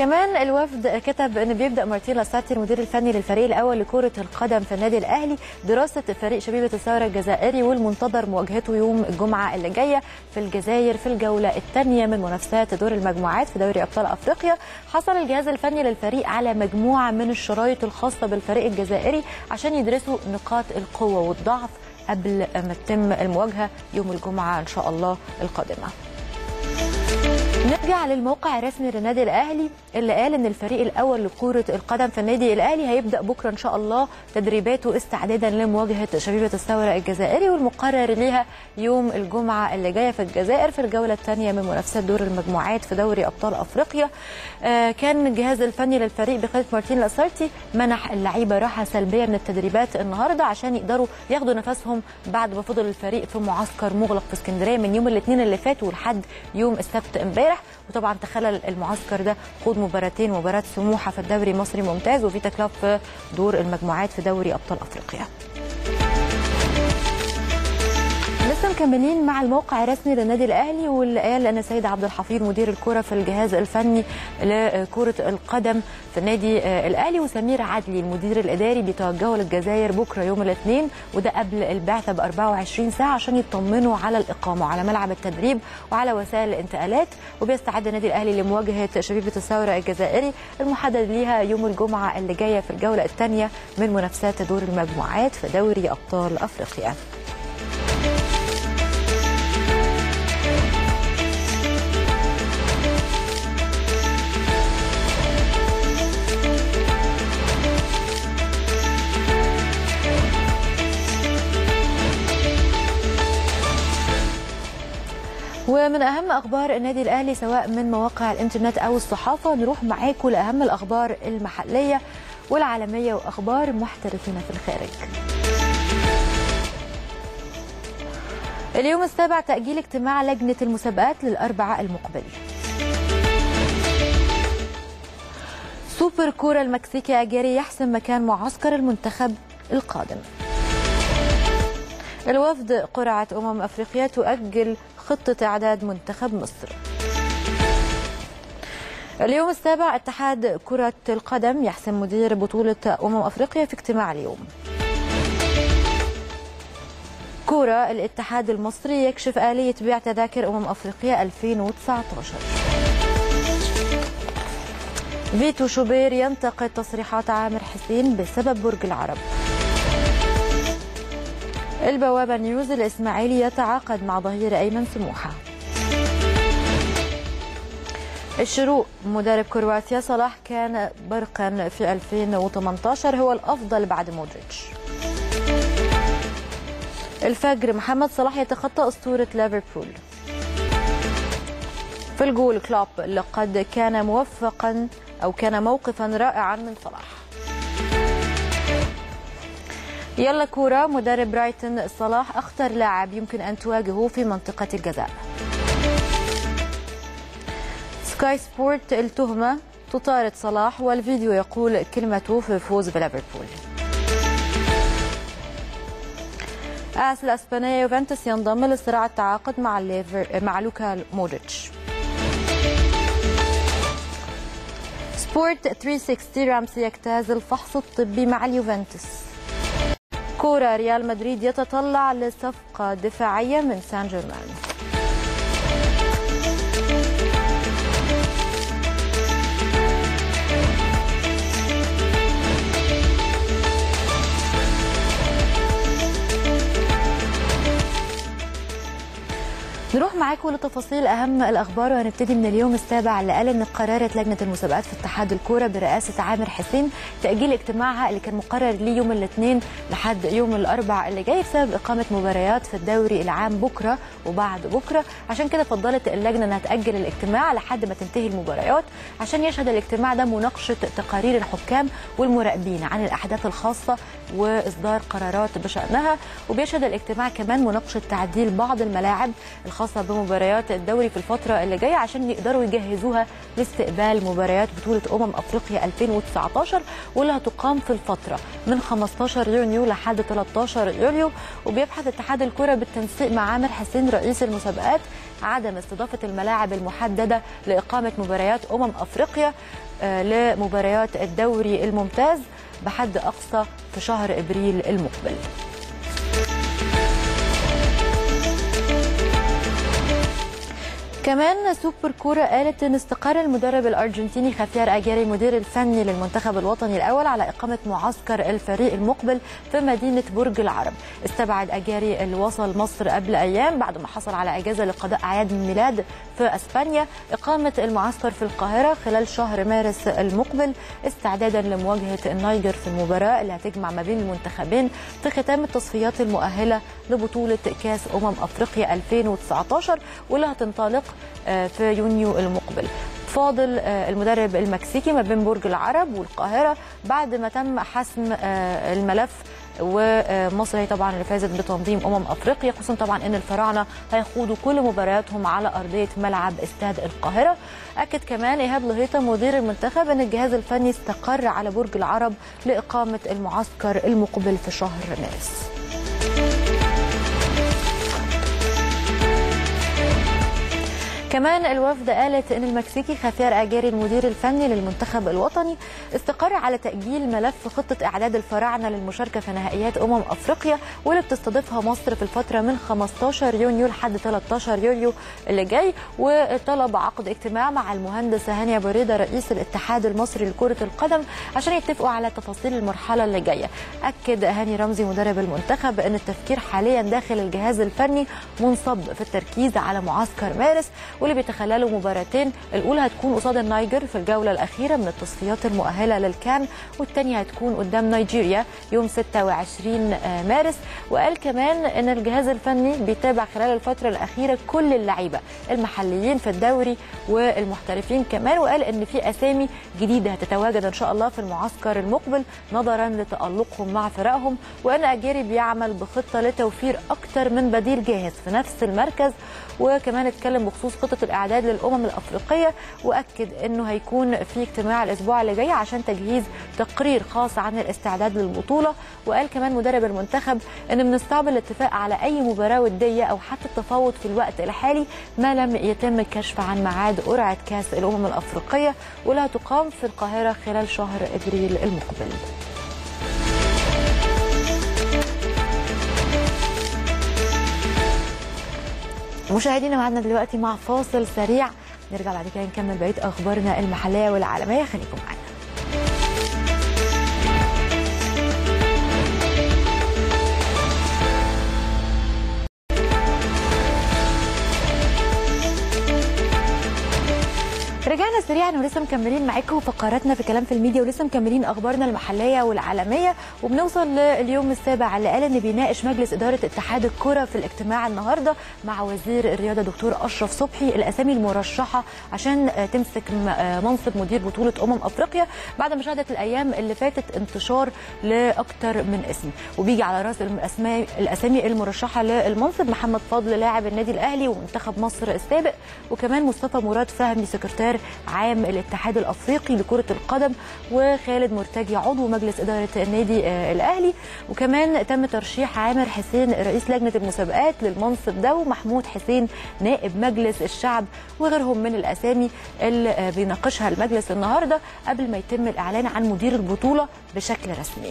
[SPEAKER 1] كمان الوفد كتب ان بيبدا مارتين لاسارتي المدير الفني للفريق الاول لكره القدم في النادي الاهلي دراسه فريق شبيبه الثوره الجزائري والمنتظر مواجهته يوم الجمعه اللي جايه في الجزائر في الجوله الثانيه من منافسات دور المجموعات في دوري ابطال افريقيا. حصل الجهاز الفني للفريق على مجموعه من الشرايط الخاصه بالفريق الجزائري عشان يدرسوا نقاط القوه والضعف قبل ما تتم المواجهه يوم الجمعه ان شاء الله القادمه. نرجع للموقع الرسمي للنادي الاهلي اللي قال ان الفريق الاول لكره القدم في النادي الاهلي هيبدا بكره ان شاء الله تدريباته استعدادا لمواجهه شبيبه الثوره الجزائري والمقرر ليها يوم الجمعه اللي جايه في الجزائر في الجوله الثانيه من منافسات دور المجموعات في دوري ابطال افريقيا. آه كان الجهاز الفني للفريق بقياده مارتين لاسارتي منح اللعيبه راحه سلبيه من التدريبات النهارده عشان يقدروا ياخدوا نفسهم بعد ما فضل الفريق في معسكر مغلق في اسكندريه من يوم الاثنين اللي فات ولحد يوم السبت امبارح. وطبعا تخلل المعسكر ده خوض مباراتين، مباراه سموحه في الدوري المصري ممتاز وفيتا كلوب في دور المجموعات في دوري ابطال افريقيا. لسه مكملين مع الموقع الرسمي للنادي الاهلي واللي قال ان سيد عبد الحفيظ مدير الكره في الجهاز الفني لكره القدم في النادي الاهلي وسمير عدلي المدير الاداري بيتوجهوا للجزائر بكره يوم الاثنين وده قبل البعثه ب أربعة وعشرين ساعه عشان يطمنوا على الاقامه على ملعب التدريب وعلى وسائل الانتقالات. وبيستعد النادي الاهلي لمواجهه شبيبه الثوره الجزائري المحدد ليها يوم الجمعه اللي جايه في الجوله الثانيه من منافسات دور المجموعات في دوري ابطال افريقيا. ومن أهم أخبار النادي الأهلي سواء من مواقع الإنترنت أو الصحافة نروح معاكم لأهم الأخبار المحلية والعالمية وأخبار محترفين في الخارج. اليوم السابع تأجيل اجتماع لجنة المسابقات للأربعاء المقبل. سوبر كورة المكسيكي أجاري يحسم مكان معسكر المنتخب القادم. الوفد قرعة أمم أفريقيا تؤجل خطة إعداد منتخب مصر. اليوم السابع اتحاد كرة القدم يحسم مدير بطولة أمم أفريقيا في اجتماع اليوم. كورة الاتحاد المصري يكشف آلية بيع تذاكر أمم أفريقيا ألفين وتسعة عشر. فيتو شوبير ينتقد تصريحات عامر حسين بسبب برج العرب. البوابة نيوز الإسماعيلي يتعاقد مع ظهير أيمن سموحة. الشروق مدرب كرواتيا صلاح كان برقا في ألفين وثمانية عشر هو الأفضل بعد مودريتش. الفجر محمد صلاح يتخطى أسطورة ليفربول. في الجول كلوب لقد كان موفقا أو كان موقفا رائعا من صلاح. يلا كورة مدرب برايتون صلاح أخطر لاعب يمكن أن تواجهه في منطقة الجزاء. سكاي سبورت التهمة تطارد صلاح والفيديو يقول كلمته في فوز بليفربول. آس الأسبانية يوفنتوس ينضم لصراع التعاقد مع مع لوكا مودريتش. سبورت ثلاثمية وستين رامسي يجتاز الفحص الطبي مع اليوفنتوس. كورة ريال مدريد يتطلع لصفقة دفاعية من سان جيرمان. نروح معاكم لتفاصيل اهم الاخبار وهنبتدي من اليوم السابع اللي قال ان قررت لجنه المسابقات في اتحاد الكوره برئاسه عامر حسين تاجيل اجتماعها اللي كان مقرر ليه يوم الاثنين لحد يوم الاربعاء اللي جاي بسبب اقامه مباريات في الدوري العام بكره وبعد بكره. عشان كده فضلت اللجنه انها تاجل الاجتماع لحد ما تنتهي المباريات عشان يشهد الاجتماع ده مناقشه تقارير الحكام والمراقبين عن الاحداث الخاصه واصدار قرارات بشانها. وبيشهد الاجتماع كمان مناقشه تعديل بعض الملاعب الخاصه بمباريات الدوري في الفتره اللي جايه عشان يقدروا يجهزوها لاستقبال مباريات بطوله امم افريقيا ألفين وتسعة عشر واللي هتقام في الفتره من خمسة عشر يونيو لحد ثلاثة عشر يوليو. وبيبحث اتحاد الكره بالتنسيق مع عامر حسين رئيس المسابقات عدم استضافه الملاعب المحدده لاقامه مباريات امم افريقيا لمباريات الدوري الممتاز بحد أقصى في شهر إبريل المقبل. كمان سوبر كورة قالت ان استقر المدرب الارجنتيني خافير اجاري المدير الفني للمنتخب الوطني الاول على اقامه معسكر الفريق المقبل في مدينه برج العرب. استبعد اجاري اللي وصل مصر قبل ايام بعد ما حصل على اجازه لقضاء اعياد الميلاد في اسبانيا اقامه المعسكر في القاهره خلال شهر مارس المقبل استعدادا لمواجهه النيجر في المباراه اللي هتجمع ما بين المنتخبين في ختام التصفيات المؤهله لبطوله كاس امم افريقيا ألفين وتسعطاشر واللي هتنطلق في يونيو المقبل. فاضل المدرب المكسيكي ما بين برج العرب والقاهرة بعد ما تم حسم الملف، ومصر هي طبعا اللي فازت بتنظيم أمم أفريقيا، خصوصا طبعا أن الفراعنة هيخوضوا كل مبارياتهم على أرضية ملعب استاد القاهرة. أكد كمان إيهاب لهيطة مدير المنتخب أن الجهاز الفني استقر على برج العرب لإقامة المعسكر المقبل في شهر مارس. كمان الوفد قالت ان المكسيكي خافير اجاري المدير الفني للمنتخب الوطني استقر على تاجيل ملف خطه اعداد الفراعنه للمشاركه في نهائيات امم افريقيا واللي بتستضيفها مصر في الفتره من خمستاشر يونيو لحد تلتاشر يوليو اللي جاي، وطلب عقد اجتماع مع المهندس هاني ابو ريده رئيس الاتحاد المصري لكره القدم عشان يتفقوا على تفاصيل المرحله اللي جايه. اكد هاني رمزي مدرب المنتخب ان التفكير حاليا داخل الجهاز الفني منصب في التركيز على معسكر مارس واللي بيتخللوا مباراتين، الاولى هتكون قصاد النيجر في الجوله الاخيره من التصفيات المؤهله للكان، والثانيه هتكون قدام نيجيريا يوم ستة وعشرين مارس. وقال كمان ان الجهاز الفني بيتابع خلال الفتره الاخيره كل اللعيبه المحليين في الدوري والمحترفين كمان، وقال ان في اسامي جديده هتتواجد ان شاء الله في المعسكر المقبل نظرا لتالقهم مع فرقهم، وان اجاري بيعمل بخطه لتوفير اكثر من بديل جاهز في نفس المركز. وكمان اتكلم بخصوص خطه الاعداد للامم الافريقيه، واكد انه هيكون في اجتماع الاسبوع اللي جاي عشان تجهيز تقرير خاص عن الاستعداد للبطوله. وقال كمان مدرب المنتخب ان من الصعب الاتفاق على اي مباراه وديه او حتى التفاوض في الوقت الحالي ما لم يتم الكشف عن ميعاد قرعه كاس الامم الافريقيه واللي هتقام في القاهره خلال شهر ابريل المقبل. مشاهدينا معنا دلوقتي مع فاصل سريع، نرجع بعد كده نكمل بقيه اخبارنا المحليه والعالميه، خليكم معانا. رجعنا سريعا ولسه مكملين معاكم فقراتنا في كلام في الميديا ولسه مكملين اخبارنا المحليه والعالميه، وبنوصل لليوم السابع اللي قال ان بيناقش مجلس اداره اتحاد الكره في الاجتماع النهارده مع وزير الرياضه دكتور اشرف صبحي الاسامي المرشحه عشان تمسك منصب مدير بطوله امم افريقيا بعد ما شهدت الايام اللي فاتت انتشار لاكثر من اسم، وبيجي على راس الاسماء الاسامي المرشحه للمنصب محمد فضل لاعب النادي الاهلي ومنتخب مصر السابق، وكمان مصطفى مراد فهمي سكرتير عام الاتحاد الافريقي لكره القدم، وخالد مرتجي عضو مجلس اداره النادي الاهلي، وكمان تم ترشيح عامر حسين رئيس لجنه المسابقات للمنصب ده، ومحمود حسين نائب مجلس الشعب، وغيرهم من الاسامي اللي بيناقشها المجلس النهارده قبل ما يتم الاعلان عن مدير البطوله بشكل رسمي.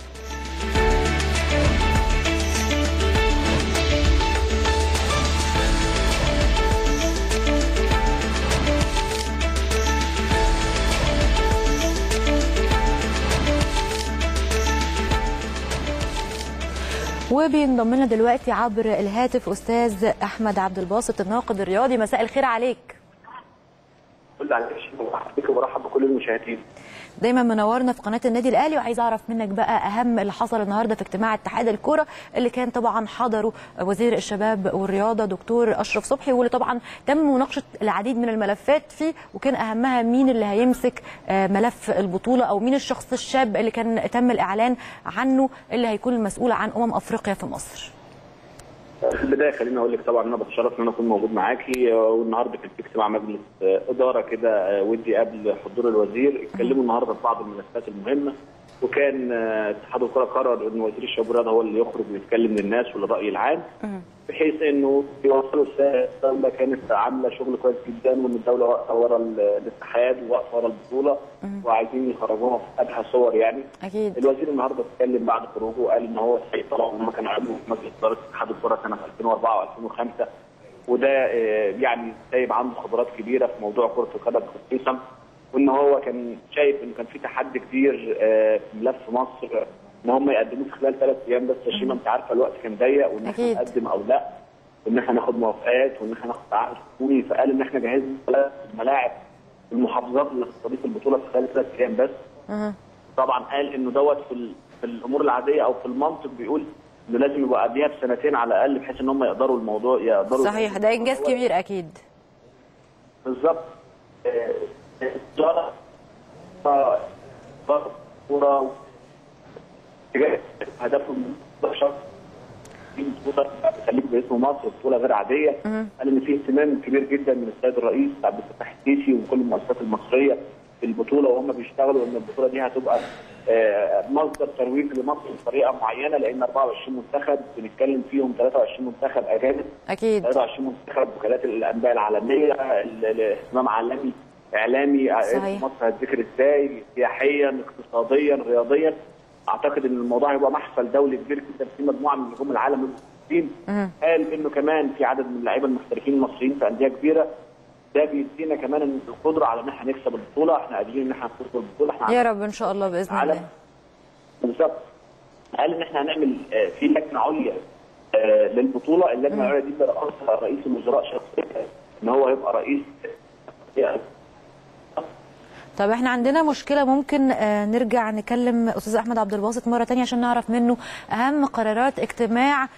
[SPEAKER 1] وبينضم لنا دلوقتي عبر الهاتف استاذ احمد عبد الباسط الناقد الرياضي. مساء الخير عليك.
[SPEAKER 4] كل عليك مرحبا بك ومرحبا بكل المشاهدين.
[SPEAKER 1] دايما منورنا في قناه النادي الاهلي، وعايز اعرف منك بقى اهم اللي حصل النهارده في اجتماع اتحاد الكوره اللي كان طبعا حضره وزير الشباب والرياضه دكتور اشرف صبحي، واللي طبعا تم مناقشه العديد من الملفات فيه، وكان اهمها مين اللي هيمسك ملف البطوله او مين الشخص الشاب اللي كان تم الاعلان عنه اللي هيكون المسؤول عن امم افريقيا في مصر.
[SPEAKER 4] في البدايه خليني اقول لك طبعا انا بتشرف ان انا اكون موجود معاكي، والنهارده كان في اجتماع مجلس اداره كده ودي قبل حضور الوزير، اتكلموا النهارده في بعض الملفات المهمه وكان اتحاد الكره قرر ان وزير الشباب والرياضه هو اللي يخرج ويتكلم للناس وللراي العام، بحيث انه يوصلوا رساله الدوله كانت عامله شغل كويس جدا، وان الدوله واقفه ورا الاتحاد وواقفه ورا البطوله وعايزين يخرجوها في ابهى صور يعني.
[SPEAKER 1] اكيد.
[SPEAKER 4] الوزير النهارده اتكلم بعد خروجه وقال ان هو طلعوا هم كانوا عاملين في مجلس اداره اتحاد الكره سنه ألفين وأربعة وألفين وخمسة، وده يعني سايب عنده خبرات كبيره في موضوع كره القدم خصيصا، وان هو كان شايف ان كان في تحدي كبير في ملف مصر ان هم يقدموه في خلال ثلاث ايام بس. يا شيماء انت عارفه الوقت كان ضيق، وان احنا نقدم او لا، وان احنا ناخد موافقات، وان احنا ناخد تعهد حكومي. فقال ان احنا جهزنا ثلاث ملاعب في المحافظات اللي تستضيف البطوله في خلال ثلاث ايام بس. أه. طبعا قال انه دوت في, في الامور العاديه او في المنطق بيقول انه لازم يبقى قبلها بسنتين على الاقل بحيث ان هم يقدروا الموضوع يقدروا.
[SPEAKER 1] صحيح، ده انجاز كبير اكيد.
[SPEAKER 4] بالظبط. الوزاره كوره هدفهم بشر بطوله خليك باسم مصر، بطوله غير عاديه. قال ان في اهتمام كبير جدا من السيد الرئيس عبد الفتاح السيسي وكل المؤسسات المصريه في البطوله، وهم بيشتغلوا ان البطوله دي هتبقى مصدر ترويج لمصر بطريقه معينه، لان أربعة وعشرين منتخب بنتكلم فيهم ثلاثة وعشرين منتخب اجانب.
[SPEAKER 1] اكيد.
[SPEAKER 4] ثلاثة وعشرين منتخب وكالات الانباء العالميه، الاهتمام عالمي اعلامي. صحيح. مصر هتذكر ازاي سياحيا اقتصاديا رياضيا. اعتقد ان الموضوع هيبقى محفل دولي كبير جدا في مجموعه من نجوم العالم المحترفين. قال انه كمان في عدد من اللعيبه المحترفين المصريين في انديه كبيره، ده بيدينا كمان القدره على ان احنا نكسب البطوله. احنا قادرين ان احنا نكسب البطوله. احنا
[SPEAKER 1] يا رب ان شاء الله باذن الله.
[SPEAKER 4] بالظبط. قال ان احنا هنعمل في لجنه عليا للبطوله. اللجنه العليا دي برئاسه رئيس الوزراء شخصيا، ان هو يبقى رئيس.
[SPEAKER 1] طب احنا عندنا مشكله، ممكن نرجع نكلم استاذ احمد عبد الباسط مره ثانيه عشان نعرف منه اهم قرارات اجتماع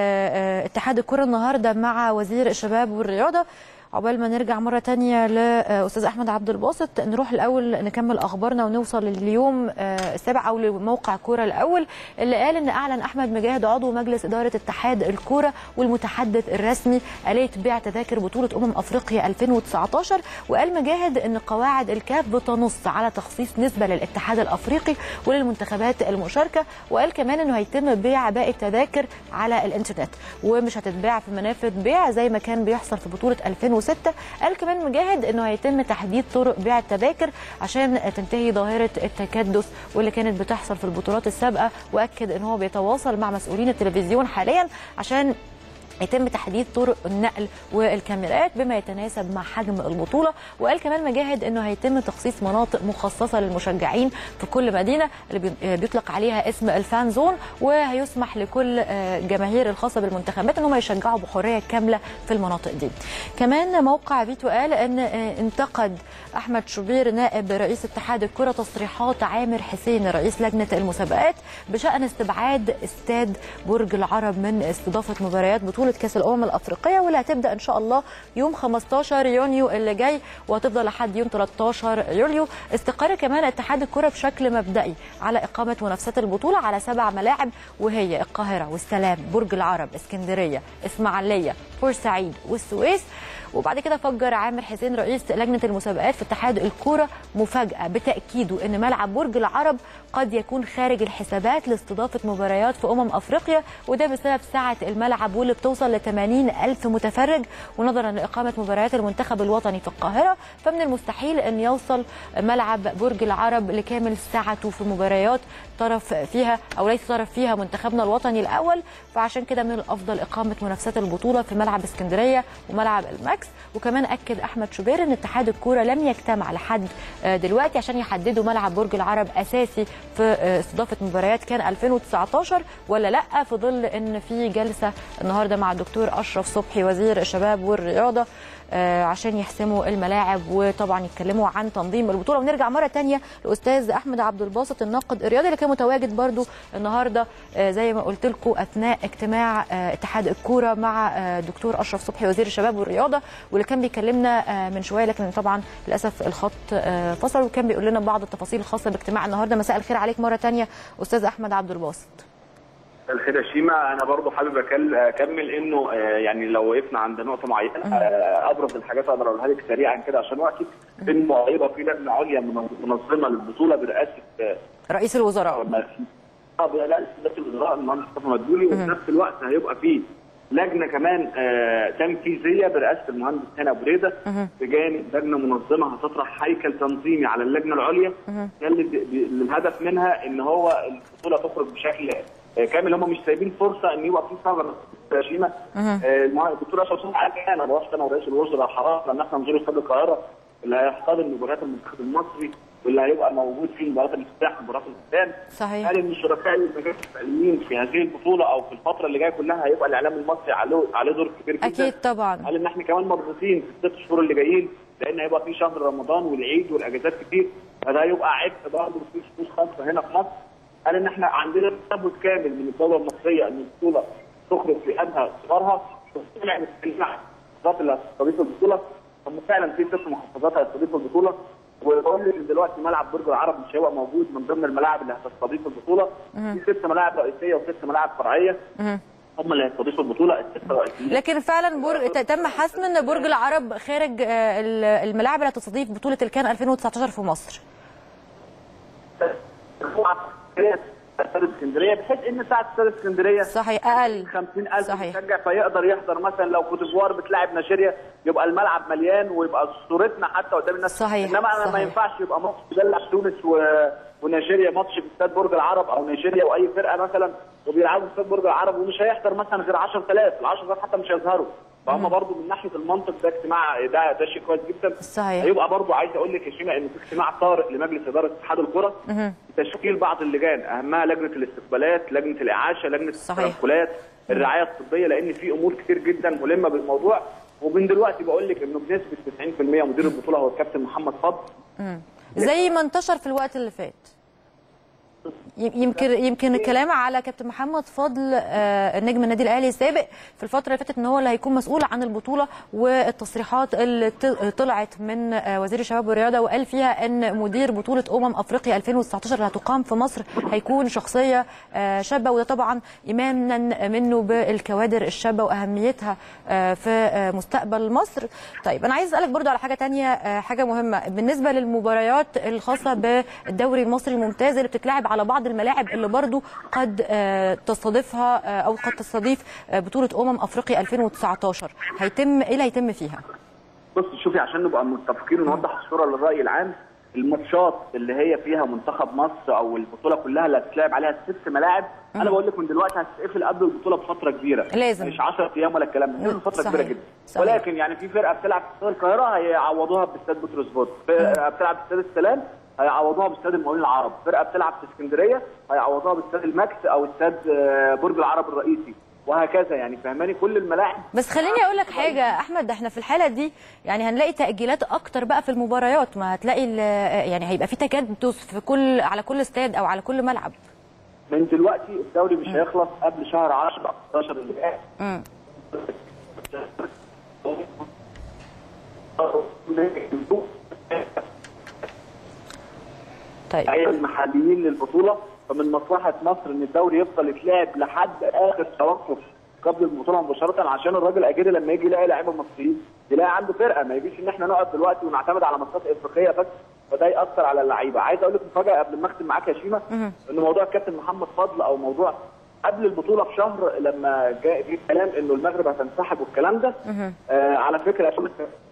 [SPEAKER 1] اتحاد الكره النهارده مع وزير الشباب والرياضه. عقبال ما نرجع مره ثانيه لاستاذ احمد عبد الباسط، نروح الاول نكمل اخبارنا ونوصل لليوم السابع او لموقع كوره الاول اللي قال ان اعلن احمد مجاهد عضو مجلس اداره اتحاد الكوره والمتحدث الرسمي آلية بيع تذاكر بطوله امم افريقيا ألفين وتسعطاشر. وقال مجاهد ان قواعد الكاف بتنص على تخصيص نسبه للاتحاد الافريقي وللمنتخبات المشاركه، وقال كمان انه هيتم بيع باقي التذاكر على الانترنت ومش هتتباع في منافذ بيع زي ما كان بيحصل في بطوله ألفين وستة. قال كمان مجاهد انه هيتم تحديد طرق بيع التذاكر عشان تنتهي ظاهره التكدس واللي كانت بتحصل في البطولات السابقه، واكد ان هو بيتواصل مع مسؤولين التلفزيون حاليا عشان يتم تحديد طرق النقل والكاميرات بما يتناسب مع حجم البطوله. وقال كمان مجاهد انه هيتم تخصيص مناطق مخصصه للمشجعين في كل مدينه اللي بيطلق عليها اسم الفان زون، وهيسمح لكل جماهير الخاصه بالمنتخبات انهم يشجعوا بحريه كامله في المناطق دي. كمان موقع فيتو قال ان انتقد احمد شوبير نائب رئيس اتحاد الكره تصريحات عامر حسين رئيس لجنه المسابقات بشان استبعاد استاد برج العرب من استضافه مباريات بطوله كاس الامم الافريقيه، واللي هتبدا ان شاء الله يوم خمستاشر يونيو اللي جاي وهتفضل لحد يوم تلتاشر يوليو. استقر كمان اتحاد الكره بشكل مبدئي على اقامه منافسات البطوله على سبع ملاعب، وهي القاهره والسلام، برج العرب، اسكندريه، اسماعيليه، بورسعيد والسويس. وبعد كده فجر عامر حسين رئيس لجنه المسابقات في اتحاد الكوره مفاجاه بتاكيده ان ملعب برج العرب قد يكون خارج الحسابات لاستضافه مباريات في امم افريقيا، وده بسبب سعه الملعب واللي بتوصل ل ثمانين ألف متفرج. ونظرا لاقامه مباريات المنتخب الوطني في القاهره فمن المستحيل ان يوصل ملعب برج العرب لكامل سعته في مباريات طرف فيها او ليس طرف فيها منتخبنا الوطني الاول، فعشان كده من الافضل اقامه منافسات البطوله في ملعب اسكندريه وملعب الماكس. وكمان اكد احمد شوبير ان اتحاد الكوره لم يجتمع لحد دلوقتي عشان يحددوا ملعب برج العرب اساسي في استضافه مباريات كان ألفين وتسعطاشر ولا لا، في ظل ان في جلسه النهارده مع الدكتور اشرف صبحي وزير الشباب والرياضه عشان يحسموا الملاعب وطبعا يتكلموا عن تنظيم البطوله. ونرجع مره ثانيه لاستاذ احمد عبد الباسط الناقد الرياضي اللي كان متواجد برضو النهارده زي ما قلت لكم اثناء اجتماع اتحاد الكوره مع دكتور اشرف صبحي وزير الشباب والرياضه، واللي كان بيكلمنا من شويه لكن طبعا للاسف الخط فصل، وكان بيقول لنا بعض التفاصيل الخاصه باجتماع النهارده. مساء الخير عليك مره ثانيه استاذ احمد عبد الباسط.
[SPEAKER 4] الخير يا شيما. انا برضو حابب اكمل انه يعني لو وقفنا عند نقطه معينه، ابرز الحاجات اقدر اقولها لك سريعا كده عشان وقتي، انه هيبقى في لجنه عليا منظمه للبطوله برئاسه
[SPEAKER 1] رئيس الوزراء.
[SPEAKER 4] اه برئاسه الوزراء المهندس مصطفى مدبولي، وفي نفس الوقت هيبقى في لجنه كمان آه تنفيذيه برئاسه المهندس هاني ابو ريده، بجانب لجنه منظمه هتطرح هيكل تنظيمي على اللجنه العليا، اللي الهدف منها ان هو البطوله تخرج بشكل آه كامل. هم مش سايبين فرصه ان يبقى في ثغره يا شيما. الدكتور اشرف صبحي قال لي انا رحت انا ورئيس الوزراء حرصنا ان احنا نزور استاد القاهره اللي هيحتضن مباريات المنتخب المصري واللي هيبقى موجود فيه مباراه الافتتاح ومباراه الختام.
[SPEAKER 1] صحيح.
[SPEAKER 4] قال ان الشركاء المتفائلين في هذه البطوله او في الفتره اللي جايه كلها هيبقى الاعلام المصري عليه عليه دور كبير جدا.
[SPEAKER 1] اكيد طبعا.
[SPEAKER 4] قال ان احنا كمان مضغوطين في الست شهور اللي جايين لان هيبقى في شهر رمضان والعيد والاجازات كتير، فده هيبقى عبء برضه في شهور خمسه هنا في مصر. قال ان احنا عندنا تثبت كامل من الدوله المصريه ان البطوله تخرج في ادنى صغرها، وطلع من المحافظات اللي هتستضيف البطوله. هم فعلا في ست محافظات هتستضيف البطوله، وبقول لك دلوقتي ملعب برج العرب مش هيبقى موجود من ضمن الملاعب اللي هتستضيف البطوله. في ست ملاعب رئيسيه وست ملاعب فرعيه هم اللي هيستضيفوا البطوله الست رئيسيه.
[SPEAKER 1] لكن فعلا برج تم حسم ان برج العرب خارج الملاعب اللي هتستضيف بطوله الكان ألفين وتسعطاشر في مصر.
[SPEAKER 4] استاد اسكندريه، بحيث ان ساعه استاد اسكندريه
[SPEAKER 1] صحيح اقل
[SPEAKER 4] خمسين ألف مشجع فيقدر يحضر. مثلا لو كوت ديفوار بتلاعب نيجيريا يبقى الملعب مليان ويبقى صورتنا حتى قدام الناس.
[SPEAKER 1] صحيح.
[SPEAKER 4] انما انا
[SPEAKER 1] صحيح.
[SPEAKER 4] ما ينفعش يبقى ماتش بيلعب تونس و... ونيجيريا ماتش في استاد برج العرب او نيجيريا واي فرقه مثلا وبيلعبوا في استاد برج العرب ومش هيحضر مثلا غير عشرة آلاف، ال عشرة آلاف حتى مش هيظهروا. فهم برضه من ناحيه المنطق ده اجتماع ده ده شيء كويس جدا.
[SPEAKER 1] صحيح.
[SPEAKER 4] هيبقى برضه عايز اقول لك يا شيماء ان في اجتماع طارئ لمجلس اداره اتحاد الكره تشكيل بعض اللجان، اهمها لجنه الاستقبالات، لجنه الاعاشه، لجنه التنقلات، الرعايه الطبيه، لان في امور كتير جدا ملمه بالموضوع. ومن دلوقتي بقول لك انه بنسبه تسعين في المية مدير البطوله هو الكابتن محمد فضل،
[SPEAKER 1] زي ما انتشر في الوقت اللي فات. يمكن يمكن الكلام على كابتن محمد فضل نجم النادي الاهلي السابق في الفتره اللي فاتت ان هو اللي هيكون مسؤول عن البطوله، والتصريحات اللي طلعت من وزير الشباب والرياضه وقال فيها ان مدير بطوله امم افريقيا ألفين وتسعطاشر اللي هتقام في مصر هيكون شخصيه شابه، وده طبعا ايمانا منه بالكوادر الشابه واهميتها في مستقبل مصر. طيب انا عايز اسالك برضو على حاجه ثانيه، حاجه مهمه بالنسبه للمباريات الخاصه بالدوري المصري الممتاز اللي بتتلعب على بعض الملاعب اللي برضو قد تستضيفها او قد تستضيف بطوله امم افريقيا ألفين وتسعطاشر، هيتم ايه اللي هيتم فيها؟
[SPEAKER 4] بص شوفي عشان نبقى متفقين ونوضح الصوره للراي العام، الماتشات اللي هي فيها منتخب مصر او البطوله كلها اللي هتتلعب عليها ست ملاعب، مم. انا بقول لك من دلوقتي هتتقفل قبل البطوله بفتره كبيره،
[SPEAKER 1] لازم
[SPEAKER 4] مش عشرة ايام ولا الكلام ده، فتره
[SPEAKER 1] صحيح.
[SPEAKER 4] كبيره جدا.
[SPEAKER 1] صحيح.
[SPEAKER 4] ولكن يعني في فرقه بتلعب في استاد القاهره هيعوضوها باستاد بطرسبورت، فرقه بتلعب في استاد السلام هيعوضوها باستاد المقاولين العرب، فرقه بتلعب في اسكندريه هيعوضوها باستاد الماكس او استاد برج العرب الرئيسي، وهكذا. يعني فهماني كل الملاعب.
[SPEAKER 1] بس خليني اقول لك حاجه احمد، ده احنا في الحاله دي يعني هنلاقي تاجيلات اكتر بقى في المباريات، ما هتلاقي يعني هيبقى في تكدس في كل على كل استاد او على كل ملعب.
[SPEAKER 4] من دلوقتي الدوري مش هيخلص قبل شهر عشرة حداشر اللي جاي. امم
[SPEAKER 1] طيب
[SPEAKER 4] المحليين للبطوله، فمن مصلحه مصر ان الدوري يفضل يتلعب لحد اخر توقف قبل البطوله مباشره، عشان الراجل اجيري لما يجي يلاقي لعيبه مصريين يلاقي عنده فرقه، ما يجيش ان احنا نقعد دلوقتي ونعتمد على ماتشات افريقيه بس، فده ياثر على اللعيبه. عايز اقول لك مفاجاه قبل ما اختم معاك يا شيماء، ان موضوع الكابتن محمد فضل او موضوع قبل البطوله بشهر لما جاء في كلام انه المغرب هتنسحب والكلام ده، آه على فكره عشان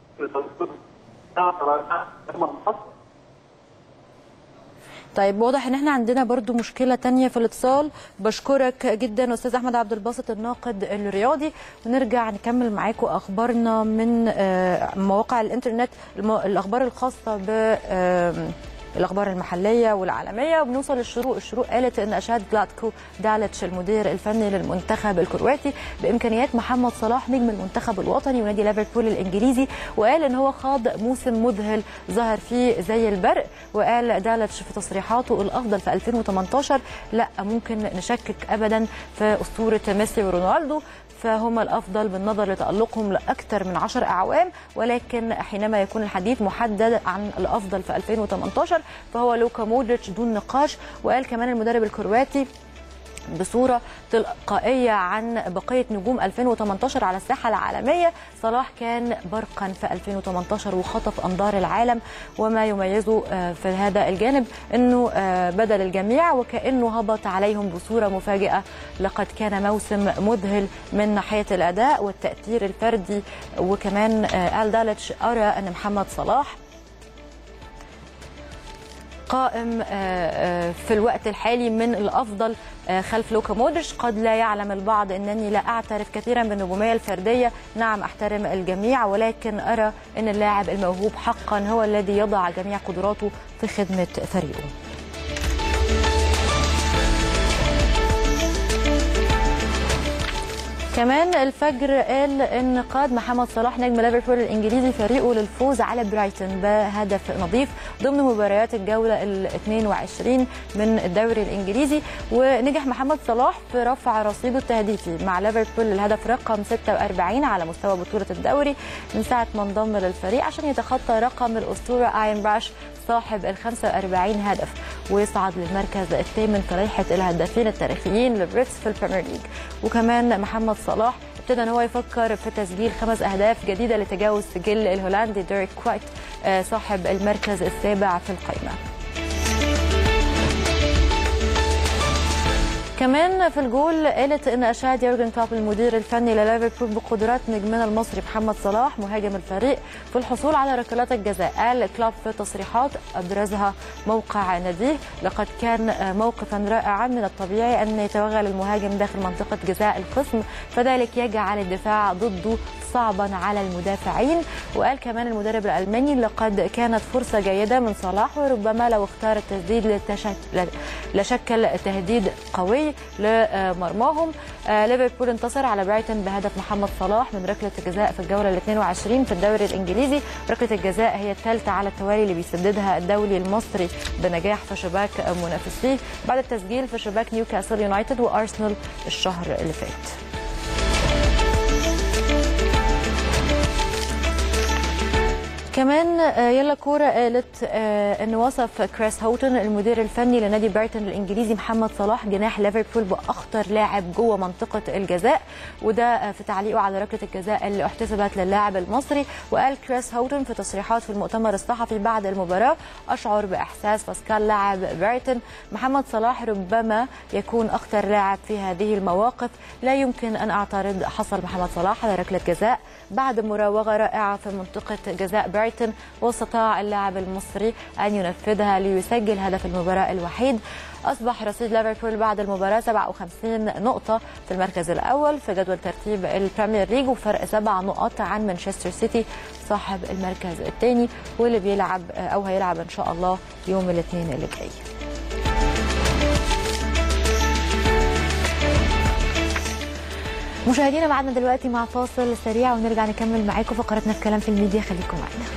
[SPEAKER 1] طيب واضح ان احنا عندنا برضو مشكله تانية في الاتصال. بشكرك جدا استاذ احمد عبد الباسط الناقد الرياضي، ونرجع نكمل معاكم اخبارنا من مواقع الانترنت، الاخبار الخاصه ب الاخبار المحليه والعالميه، وبنوصل للشروق. الشروق قالت ان اشاد زلاتكو داليتش المدير الفني للمنتخب الكرواتي بامكانيات محمد صلاح نجم المنتخب الوطني ونادي ليفربول الانجليزي، وقال ان هو خاض موسم مذهل ظهر فيه زي البرق. وقال داليتش في تصريحاته الافضل في ألفين وثمانية عشر، لا ممكن نشكك ابدا في اسطوره ميسي ورونالدو، فهم الأفضل بالنظر لتألقهم لأكثر من عشر أعوام، ولكن حينما يكون الحديث محدد عن الأفضل في ألفين وثمانية عشر فهو لوكا مودريتش دون نقاش. وقال كمان المدرب الكرواتي بصورة تلقائية عن بقية نجوم ألفين وثمانية عشر على الساحة العالمية. صلاح كان برقا في ألفين وثمانية عشر وخطف أنظار العالم، وما يميزه في هذا الجانب أنه بدل الجميع وكأنه هبط عليهم بصورة مفاجئة. لقد كان موسم مذهل من ناحية الأداء والتأثير الفردي، وكمان آل دالتش أرى أن محمد صلاح قائم في الوقت الحالي من الأفضل خلف لوكا مودريتش. قد لا يعلم البعض أنني لا أعترف كثيرا بالنجومية الفردية، نعم أحترم الجميع، ولكن أرى أن اللاعب الموهوب حقا هو الذي يضع جميع قدراته في خدمة فريقه. كمان الفجر قال ان قاد محمد صلاح نجم ليفربول الانجليزي فريقه للفوز على برايتون بهدف نظيف ضمن مباريات الجوله ال اثنين وعشرين من الدوري الانجليزي. ونجح محمد صلاح في رفع رصيده التهديفي مع ليفربول للهدف رقم ستة وأربعين على مستوى بطوله الدوري من ساعه ما انضم للفريق، عشان يتخطى رقم الاسطوره اين براش صاحب ال خمسة وأربعين هدف ويصعد للمركز الثامن في لائحه الهدافين التاريخيين للريتس في البريمير ليج. وكمان محمد صلاح ابتدى ان هو يفكر في تسجيل خمس اهداف جديده لتجاوز سجل الهولندي ديريك وايت صاحب المركز السابع في القائمه. كمان في الجول قالت ان اشاد يورجن كلوب المدير الفني لليفربول بقدرات نجمنا المصري محمد صلاح مهاجم الفريق في الحصول على ركلات الجزاء. قال كلوب في تصريحات ابرزها موقع ناديه: لقد كان موقفا رائعا، من الطبيعي ان يتوغل المهاجم داخل منطقه جزاء الخصم، فذلك يجعل الدفاع ضده صعبا على المدافعين. وقال كمان المدرب الالماني: لقد كانت فرصه جيده من صلاح، وربما لو اختار التسديد لشكل تهديد قوي لمرماهم. ليفربول انتصر على برايتون بهدف محمد صلاح من ركله الجزاء في الجوله الاثنين وعشرين في الدوري الانجليزي. ركله الجزاء هي الثالثه على التوالي اللي بيسددها الدولي المصري بنجاح في شباك منافسيه بعد التسجيل في شباك نيوكاسل يونايتد وارسنال الشهر اللي فات. كمان يلا كورة قالت ان وصف كريس هوتون المدير الفني لنادي برايتون الانجليزي محمد صلاح جناح ليفربول باخطر لاعب جوه منطقه الجزاء، وده في تعليقه على ركله الجزاء اللي احتسبت للاعب المصري. وقال كريس هوتون في تصريحات في المؤتمر الصحفي بعد المباراه: اشعر باحساس باسكال لاعب برايتون، محمد صلاح ربما يكون اخطر لاعب في هذه المواقف، لا يمكن ان اعترض. حصل محمد صلاح على ركله جزاء بعد مراوغه رائعه في منطقه جزاء برايتون، واستطاع اللاعب المصري أن ينفذها ليسجل هدف المباراة الوحيد. أصبح رصيد ليفربول بعد المباراة سبعة وخمسين نقطة في المركز الأول في جدول ترتيب البريمير ليج، وفرق سبع نقاط عن مانشستر سيتي صاحب المركز الثاني، واللي بيلعب أو هيلعب إن شاء الله يوم الاثنين اللي جاي. مشاهدينا معنا دلوقتي مع فاصل سريع ونرجع نكمل معاكم فقرتنا في كلام في الميديا، خليكم معنا.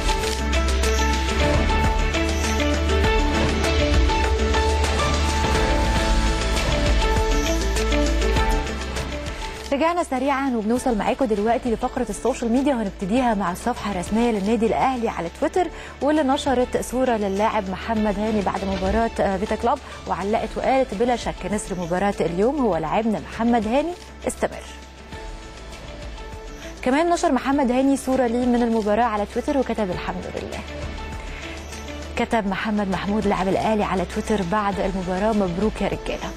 [SPEAKER 1] رجعنا سريعا وبنوصل معاكم دلوقتي لفقره السوشيال ميديا، وهنبتديها مع الصفحه الرسميه للنادي الاهلي على تويتر، واللي نشرت صوره للاعب محمد هاني بعد مباراه فيتا كلوب، وعلقت وقالت: بلا شك نسر مباراه اليوم هو لاعبنا محمد هاني، استمر. كمان نشر محمد هاني صوره ليه من المباراه على تويتر وكتب: الحمد لله. كتب محمد محمود لاعب الاهلي على تويتر بعد المباراه: مبروك يا رجاله.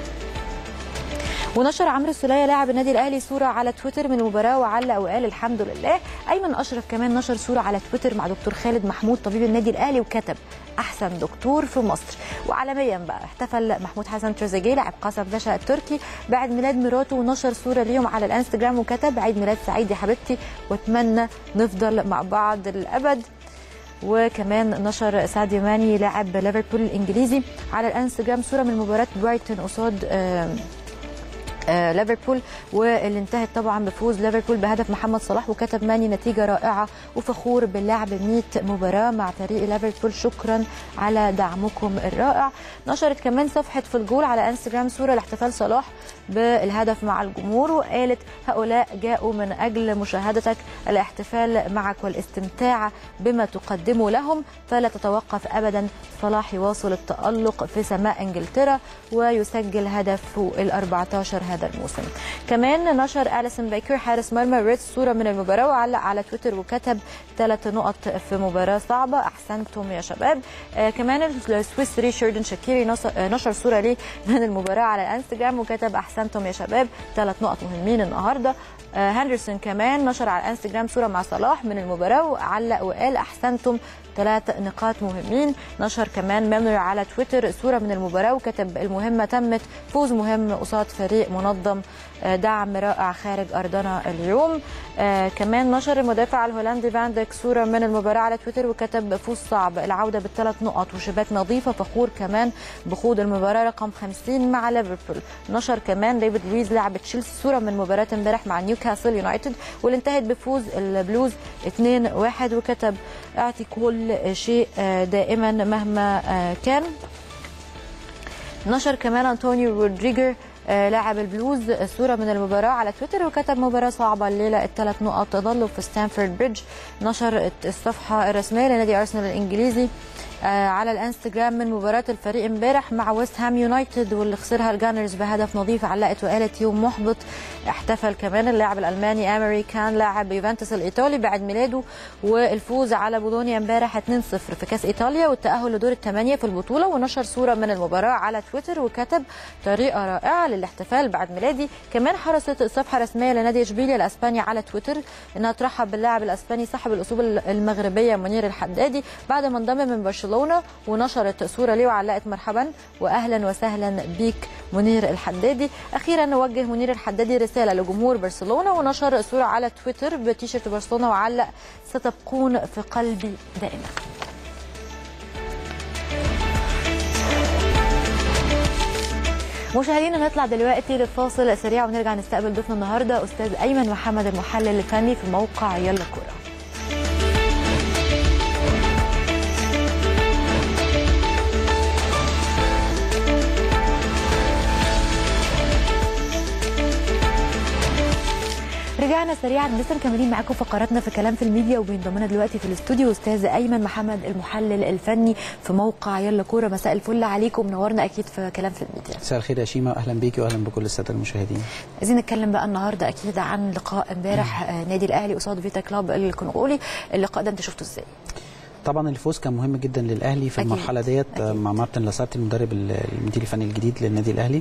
[SPEAKER 1] ونشر عمرو السولية لاعب النادي الاهلي صوره على تويتر من المباراه وعلق وقال: الحمد لله. ايمن اشرف كمان نشر صوره على تويتر مع دكتور خالد محمود طبيب النادي الاهلي وكتب: احسن دكتور في مصر. وعالميا بقى احتفل محمود حسن تريزيجيه لاعب قاسم باشا التركي بعد ميلاد مراته، ونشر صوره ليهم على الانستجرام وكتب: عيد ميلاد سعيد يا حبيبتي، واتمنى نفضل مع بعض للابد. وكمان نشر ساديو ماني لاعب ليفربول الانجليزي على الانستجرام صوره من مباراه برايتون قصاد آه ليفربول، واللي انتهت طبعا بفوز ليفربول بهدف محمد صلاح. وكتب ماني نتيجه رائعه وفخور باللعب مئة مباراه مع فريق ليفربول، شكرا على دعمكم الرائع. نشرت كمان صفحه في الجول على انستغرام صوره لاحتفال صلاح بالهدف مع الجمهور، وقالت هؤلاء جاءوا من اجل مشاهدتك، الاحتفال معك والاستمتاع بما تقدمه لهم، فلا تتوقف ابدا. صلاح يواصل التألق في سماء انجلترا ويسجل هدفه الأربعة عشر هذا الموسم. كمان نشر أليسون بيكر حارس مرمى ريدز صورة من المباراة وعلق على تويتر وكتب ثلاث نقط في مباراة صعبة، أحسنتم يا شباب. آه كمان السويسري شيردن شاكيري نشر صورة ليه من المباراة على انستجرام وكتب أحسنتم يا شباب، ثلاث نقط مهمين النهاردة. آه هندرسون كمان نشر على انستجرام صورة مع صلاح من المباراة وعلق وقال أحسنتم، ثلاث نقاط مهمين. نشر كمان ميلنر على تويتر صورة من المباراة وكتب المهمة تمت، فوز مهم قصاد فريق منظم، دعم رائع خارج أرضنا اليوم. آه كمان نشر المدافع الهولندي فان ديك صورة من المباراة على تويتر وكتب فوز صعب، العودة بالثلاث نقط وشباك نظيفة، فخور كمان بخوض المباراة رقم خمسين مع ليفربول. نشر كمان ديفيد لويز لاعب تشيلسي صورة من مباراة امبارح مع نيوكاسل يونايتد واللي انتهت بفوز البلوز اثنين واحد وكتب اعطي كل شيء دائما مهما كان. نشر كمان أنطونيو رودريجر لاعب البلوز صورة من المباراة على تويتر وكتب مباراة صعبة الليلة، الثلاث نقط تظلوا في ستانفورد بريدج. نشر الصفحة الرسمية لنادي أرسنال الإنجليزي على الانستجرام من مباراة الفريق امبارح مع ويست هام يونايتد واللي خسرها الجانرز بهدف نظيف، علقت وقالت يوم محبط. احتفل كمان اللاعب الالماني امري كان لاعب يوفنتوس الايطالي بعد ميلاده والفوز على بولونيا امبارح اثنين صفر في كاس ايطاليا والتاهل لدور الثمانيه في البطوله. ونشر صوره من المباراه على تويتر وكتب طريقه رائعه للاحتفال بعد ميلادي. كمان حرصت الصفحه الرسميه لنادي اشبيليا الاسباني على تويتر انها ترحب باللاعب الاسباني صاحب الاصول المغربيه منير الحدادي بعد ما انضم من برشلونه، ونشرت صوره ليه وعلقت مرحبا واهلا وسهلا بيك منير الحدادي. اخيرا نوجه منير الحدادي رساله لجمهور برشلونه ونشر صوره على تويتر بتيشيرت برشلونه وعلق ستبقون في قلبي دائما. مشاهدينا نطلع دلوقتي لفاصل سريع ونرجع نستقبل ضيفنا النهارده استاذ ايمن محمد المحلل الفني في موقع يلا كوره. رجعنا سريعا لسه مكملين معاكم فقراتنا في كلام في الميديا، وبينضمنا دلوقتي في الاستوديو استاذ ايمن محمد المحلل الفني في موقع يلا كوره. مساء الفل عليكم، منورنا اكيد في كلام في الميديا.
[SPEAKER 5] مساء الخير يا شيماء، اهلا بيكي واهلا بكل الساده المشاهدين.
[SPEAKER 1] عايزين نتكلم بقى النهارده اكيد عن لقاء امبارح نادي الاهلي قصاد فيتا كلوب الكونغولي. اللقاء ده انت شفته ازاي؟
[SPEAKER 5] طبعا الفوز كان مهم جدا للاهلي في أكيد. المرحله ديت أكيد. مع مارتن لاسارتي المدرب المدير الفني الجديد للنادي الاهلي.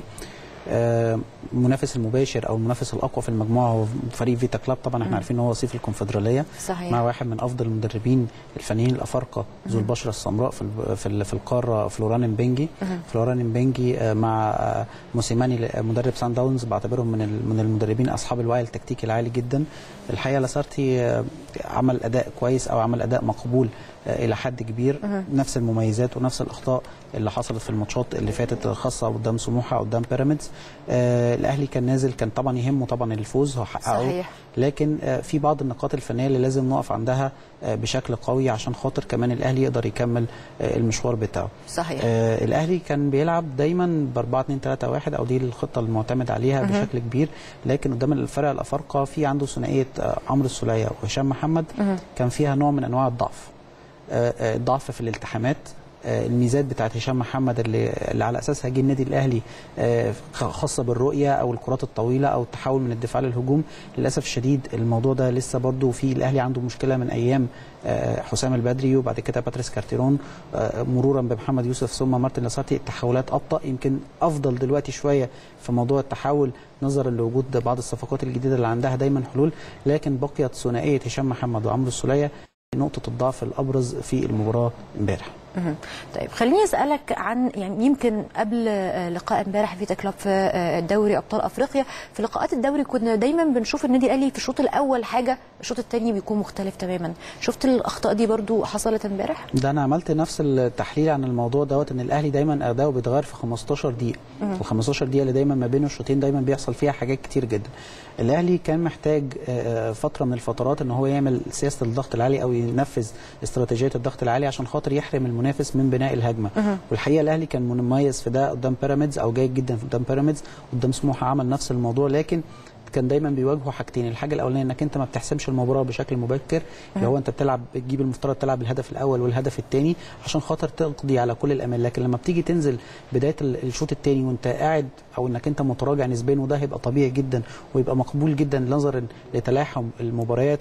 [SPEAKER 5] المنافس المباشر او المنافس الاقوى في المجموعه هو فريق فيتا كلوب. طبعا احنا عارفين ان هو وصيف الكونفدراليه صحيح. مع واحد من افضل المدربين الفنيين الافارقه ذو البشره السمراء في في في القاره فلوران مبنجي. فلوران مبنجي مع موسيماني مدرب سان داونز بعتبرهم من من المدربين اصحاب الوعي التكتيكي العالي جدا. الحقيقه لاسارتي عمل اداء كويس او عمل اداء مقبول الى حد كبير. أه. نفس المميزات ونفس الاخطاء اللي حصلت في الماتشات اللي فاتت الخاصه قدام سموحه قدام بيراميدز. آه الاهلي كان نازل كان طبعا يهمه طبعا الفوز هو حققه، لكن آه في بعض النقاط الفنيه اللي لازم نقف عندها آه بشكل قوي عشان خاطر كمان الاهلي يقدر يكمل آه المشوار بتاعه.
[SPEAKER 1] صحيح.
[SPEAKER 5] آه الاهلي كان بيلعب دايما ب أربعة اثنين ثلاثة واحد او دي الخطه المعتمد عليها أه. بشكل كبير، لكن قدام الفرق الافارقه في عنده ثنائيه آه عمرو السوليه وهشام محمد أه. كان فيها نوع من انواع الضعف. الضعف في الالتحامات، الميزات بتاعت هشام محمد اللي, اللي على اساسها جه النادي الاهلي خاصه بالرؤيه او الكرات الطويله او التحول من الدفاع للهجوم. للاسف الشديد الموضوع ده لسه برضه في الاهلي عنده مشكله من ايام حسام البدري وبعد كده باتريس كارتيرون مرورا بمحمد يوسف ثم مارتن لاسارتي. التحولات ابطا، يمكن افضل دلوقتي شويه في موضوع التحول نظرا لوجود بعض الصفقات الجديده اللي عندها دايما حلول، لكن بقيت ثنائيه هشام محمد وعمرو السوليه نقطه الضعف الابرز في المباراه امبارح.
[SPEAKER 1] طيب خليني اسالك عن يعني يمكن قبل لقاء امبارح فيتا كلوب في الدوري ابطال افريقيا، في لقاءات الدوري كنا دايما بنشوف النادي الاهلي في الشوط الاول حاجه، الشوط الثاني بيكون مختلف تماما. شفت الاخطاء دي برضو حصلت امبارح؟
[SPEAKER 5] ده انا عملت نفس التحليل عن الموضوع دوت، ان الاهلي دايما اداؤه بيتغير في خمستاشر دقيقه، في خمستاشر دقيقه اللي دايما ما بين الشوطين دايما بيحصل فيها حاجات كتير جدا. الاهلي كان محتاج فتره من الفترات ان هو يعمل سياسه الضغط العالي او ينفذ استراتيجيه الضغط العالي عشان خاطر يحرم المنافس من بناء الهجمه. أه. والحقيقه الاهلي كان مميز في ده قدام بيراميدز، او جيد جدا قدام بيراميدز، قدام سموحه عمل نفس الموضوع، لكن كان دايما بيواجهوا حاجتين. الحاجه الاولانيه انك انت ما بتحسمش المباراه بشكل مبكر، اللي هو انت بتلعب بتجيب المفترض تلعب الهدف الاول والهدف الثاني عشان خاطر تقضي على كل الامال، لكن لما بتيجي تنزل بدايه الشوط الثاني وانت قاعد او انك انت متراجع نسبيا، وده هيبقى طبيعي جدا ويبقى مقبول جدا نظرا لتلاحم المباريات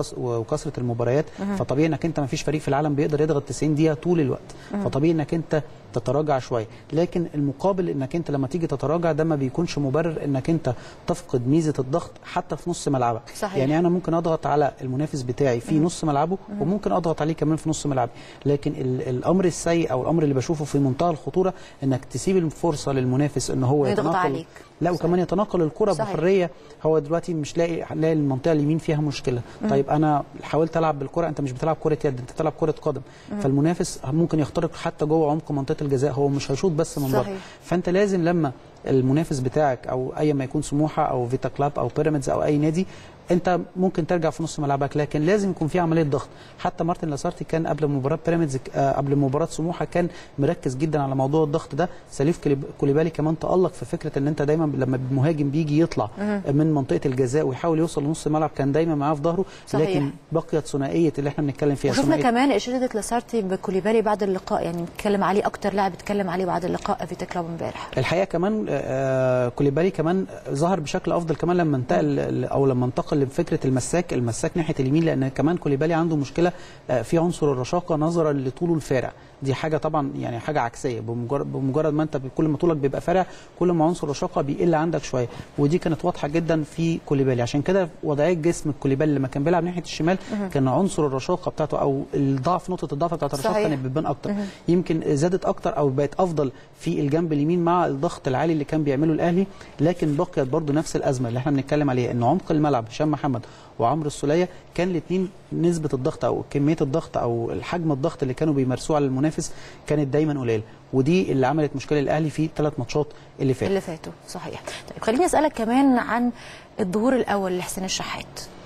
[SPEAKER 5] وكثره المباريات. فطبيعي انك انت ما فيش فريق في العالم بيقدر يضغط تسعين دقيقه طول الوقت، فطبيعي انك انت تتراجع شويه، لكن المقابل انك انت لما تيجي تتراجع ده ما بيكونش مبرر انك انت تفقد ميزه الضغط حتى في نص ملعبك.
[SPEAKER 1] صحيح.
[SPEAKER 5] يعني انا ممكن اضغط على المنافس بتاعي في مم. نص ملعبه، مم. وممكن اضغط عليه كمان في نص ملعبي، لكن الامر السيء او الامر اللي بشوفه في منتهى الخطوره انك تسيب الفرصه للمنافس ان هو
[SPEAKER 1] يضغط عليك،
[SPEAKER 5] لا وكمان يتناقل الكره بحريه. هو دلوقتي مش لاقي لاقي المنطقه اليمين فيها مشكله. مم. طيب انا حاولت العب بالكره، انت مش بتلعب كره يد، انت بتلعب كره قدم. مم. فالمنافس ممكن يخترق حتى جوه عمق منطقه الجزاء، هو مش هيشوط بس من بره. فانت لازم لما المنافس بتاعك او اي ما يكون سموحه او فيتا كلاب او بيراميدز او اي نادي، انت ممكن ترجع في نص ملعبك، لكن لازم يكون في عمليه ضغط. حتى مارتن لاسارتي كان قبل مباراه بيراميدز آه قبل مباراه سموحه كان مركز جدا على موضوع الضغط ده. سليف كوليبالي كمان تالق في فكره ان انت دايما لما المهاجم بيجي يطلع مم. من منطقه الجزاء ويحاول يوصل لنص الملعب كان دايما معاه في ظهره. لكن بقيت ثنائيه اللي احنا بنتكلم فيها.
[SPEAKER 1] شفنا كمان اشاده لاسارتي بكوليبالي بعد اللقاء، يعني اتكلم عليه اكتر لاعب اتكلم عليه بعد اللقاء فيتا كلوب امبارح.
[SPEAKER 5] الحقيقه كمان آه كوليبالي كمان ظهر بشكل افضل كمان لما انتقل او لما انتقل لفكره المساك المساك ناحيه اليمين، لان كمان كوليبالي عنده مشكله في عنصر الرشاقه نظرا لطوله الفارع. دي حاجه طبعا يعني حاجه عكسيه، بمجرد بمجرد ما انت كل ما طولك بيبقى فارع كل ما عنصر الرشاقه بيقل عندك شويه، ودي كانت واضحه جدا في كوليبالي. عشان كده وضعيه جسم كوليبالي لما كان بيلعب ناحيه الشمال مه. كان عنصر الرشاقه بتاعته او الضعف نقطه الضعف بتاعت الرشاقه كانت بتبان اكتر. مه. يمكن زادت اكتر او بقت افضل في الجنب اليمين مع الضغط العالي اللي كان بيعمله الاهلي، لكن بقيت برضو نفس الازمه اللي احنا بنتكلم عليها، ان عمق الملعب هشام محمد وعمرو السوليه كان الاثنين نسبه الضغط او كميه الضغط او الحجم الضغط اللي كانوا بيمارسوه على المنافس كانت دايما قليله، ودي اللي عملت مشكله الاهلي في الثلاث ماتشات اللي فاتوا
[SPEAKER 1] اللي فاتوا صحيح. طيب خليني اسالك كمان عن الظهور الاول لحسين الشحات.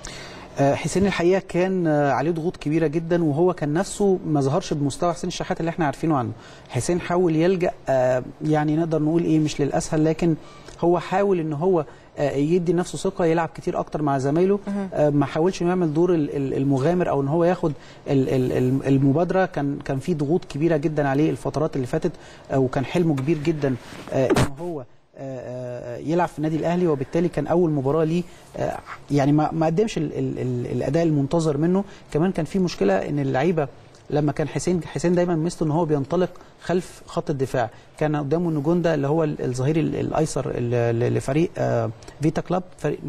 [SPEAKER 5] حسين الحقيقه كان عليه ضغوط كبيره جدا، وهو كان نفسه ما ظهرش بمستوى حسين الشحات اللي احنا عارفينه عنه. حسين حاول يلجا يعني نقدر نقول ايه مش للاسهل، لكن هو حاول ان هو يدي نفسه ثقه يلعب كتير اكتر مع زمايله. ما حاولش يعمل دور المغامر او ان هو ياخد المبادره. كان كان في ضغوط كبيره جدا عليه الفترات اللي فاتت، وكان حلمه كبير جدا ان هو يلعب في النادي الاهلي، وبالتالي كان اول مباراه ليه يعني ما ما قدمش الاداء المنتظر منه. كمان كان في مشكله ان اللعيبه لما كان حسين حسين دايما ميزته ان هو بينطلق خلف خط الدفاع، كان قدامه النجوندا اللي هو الظهير الايسر لفريق فيتا كلاب،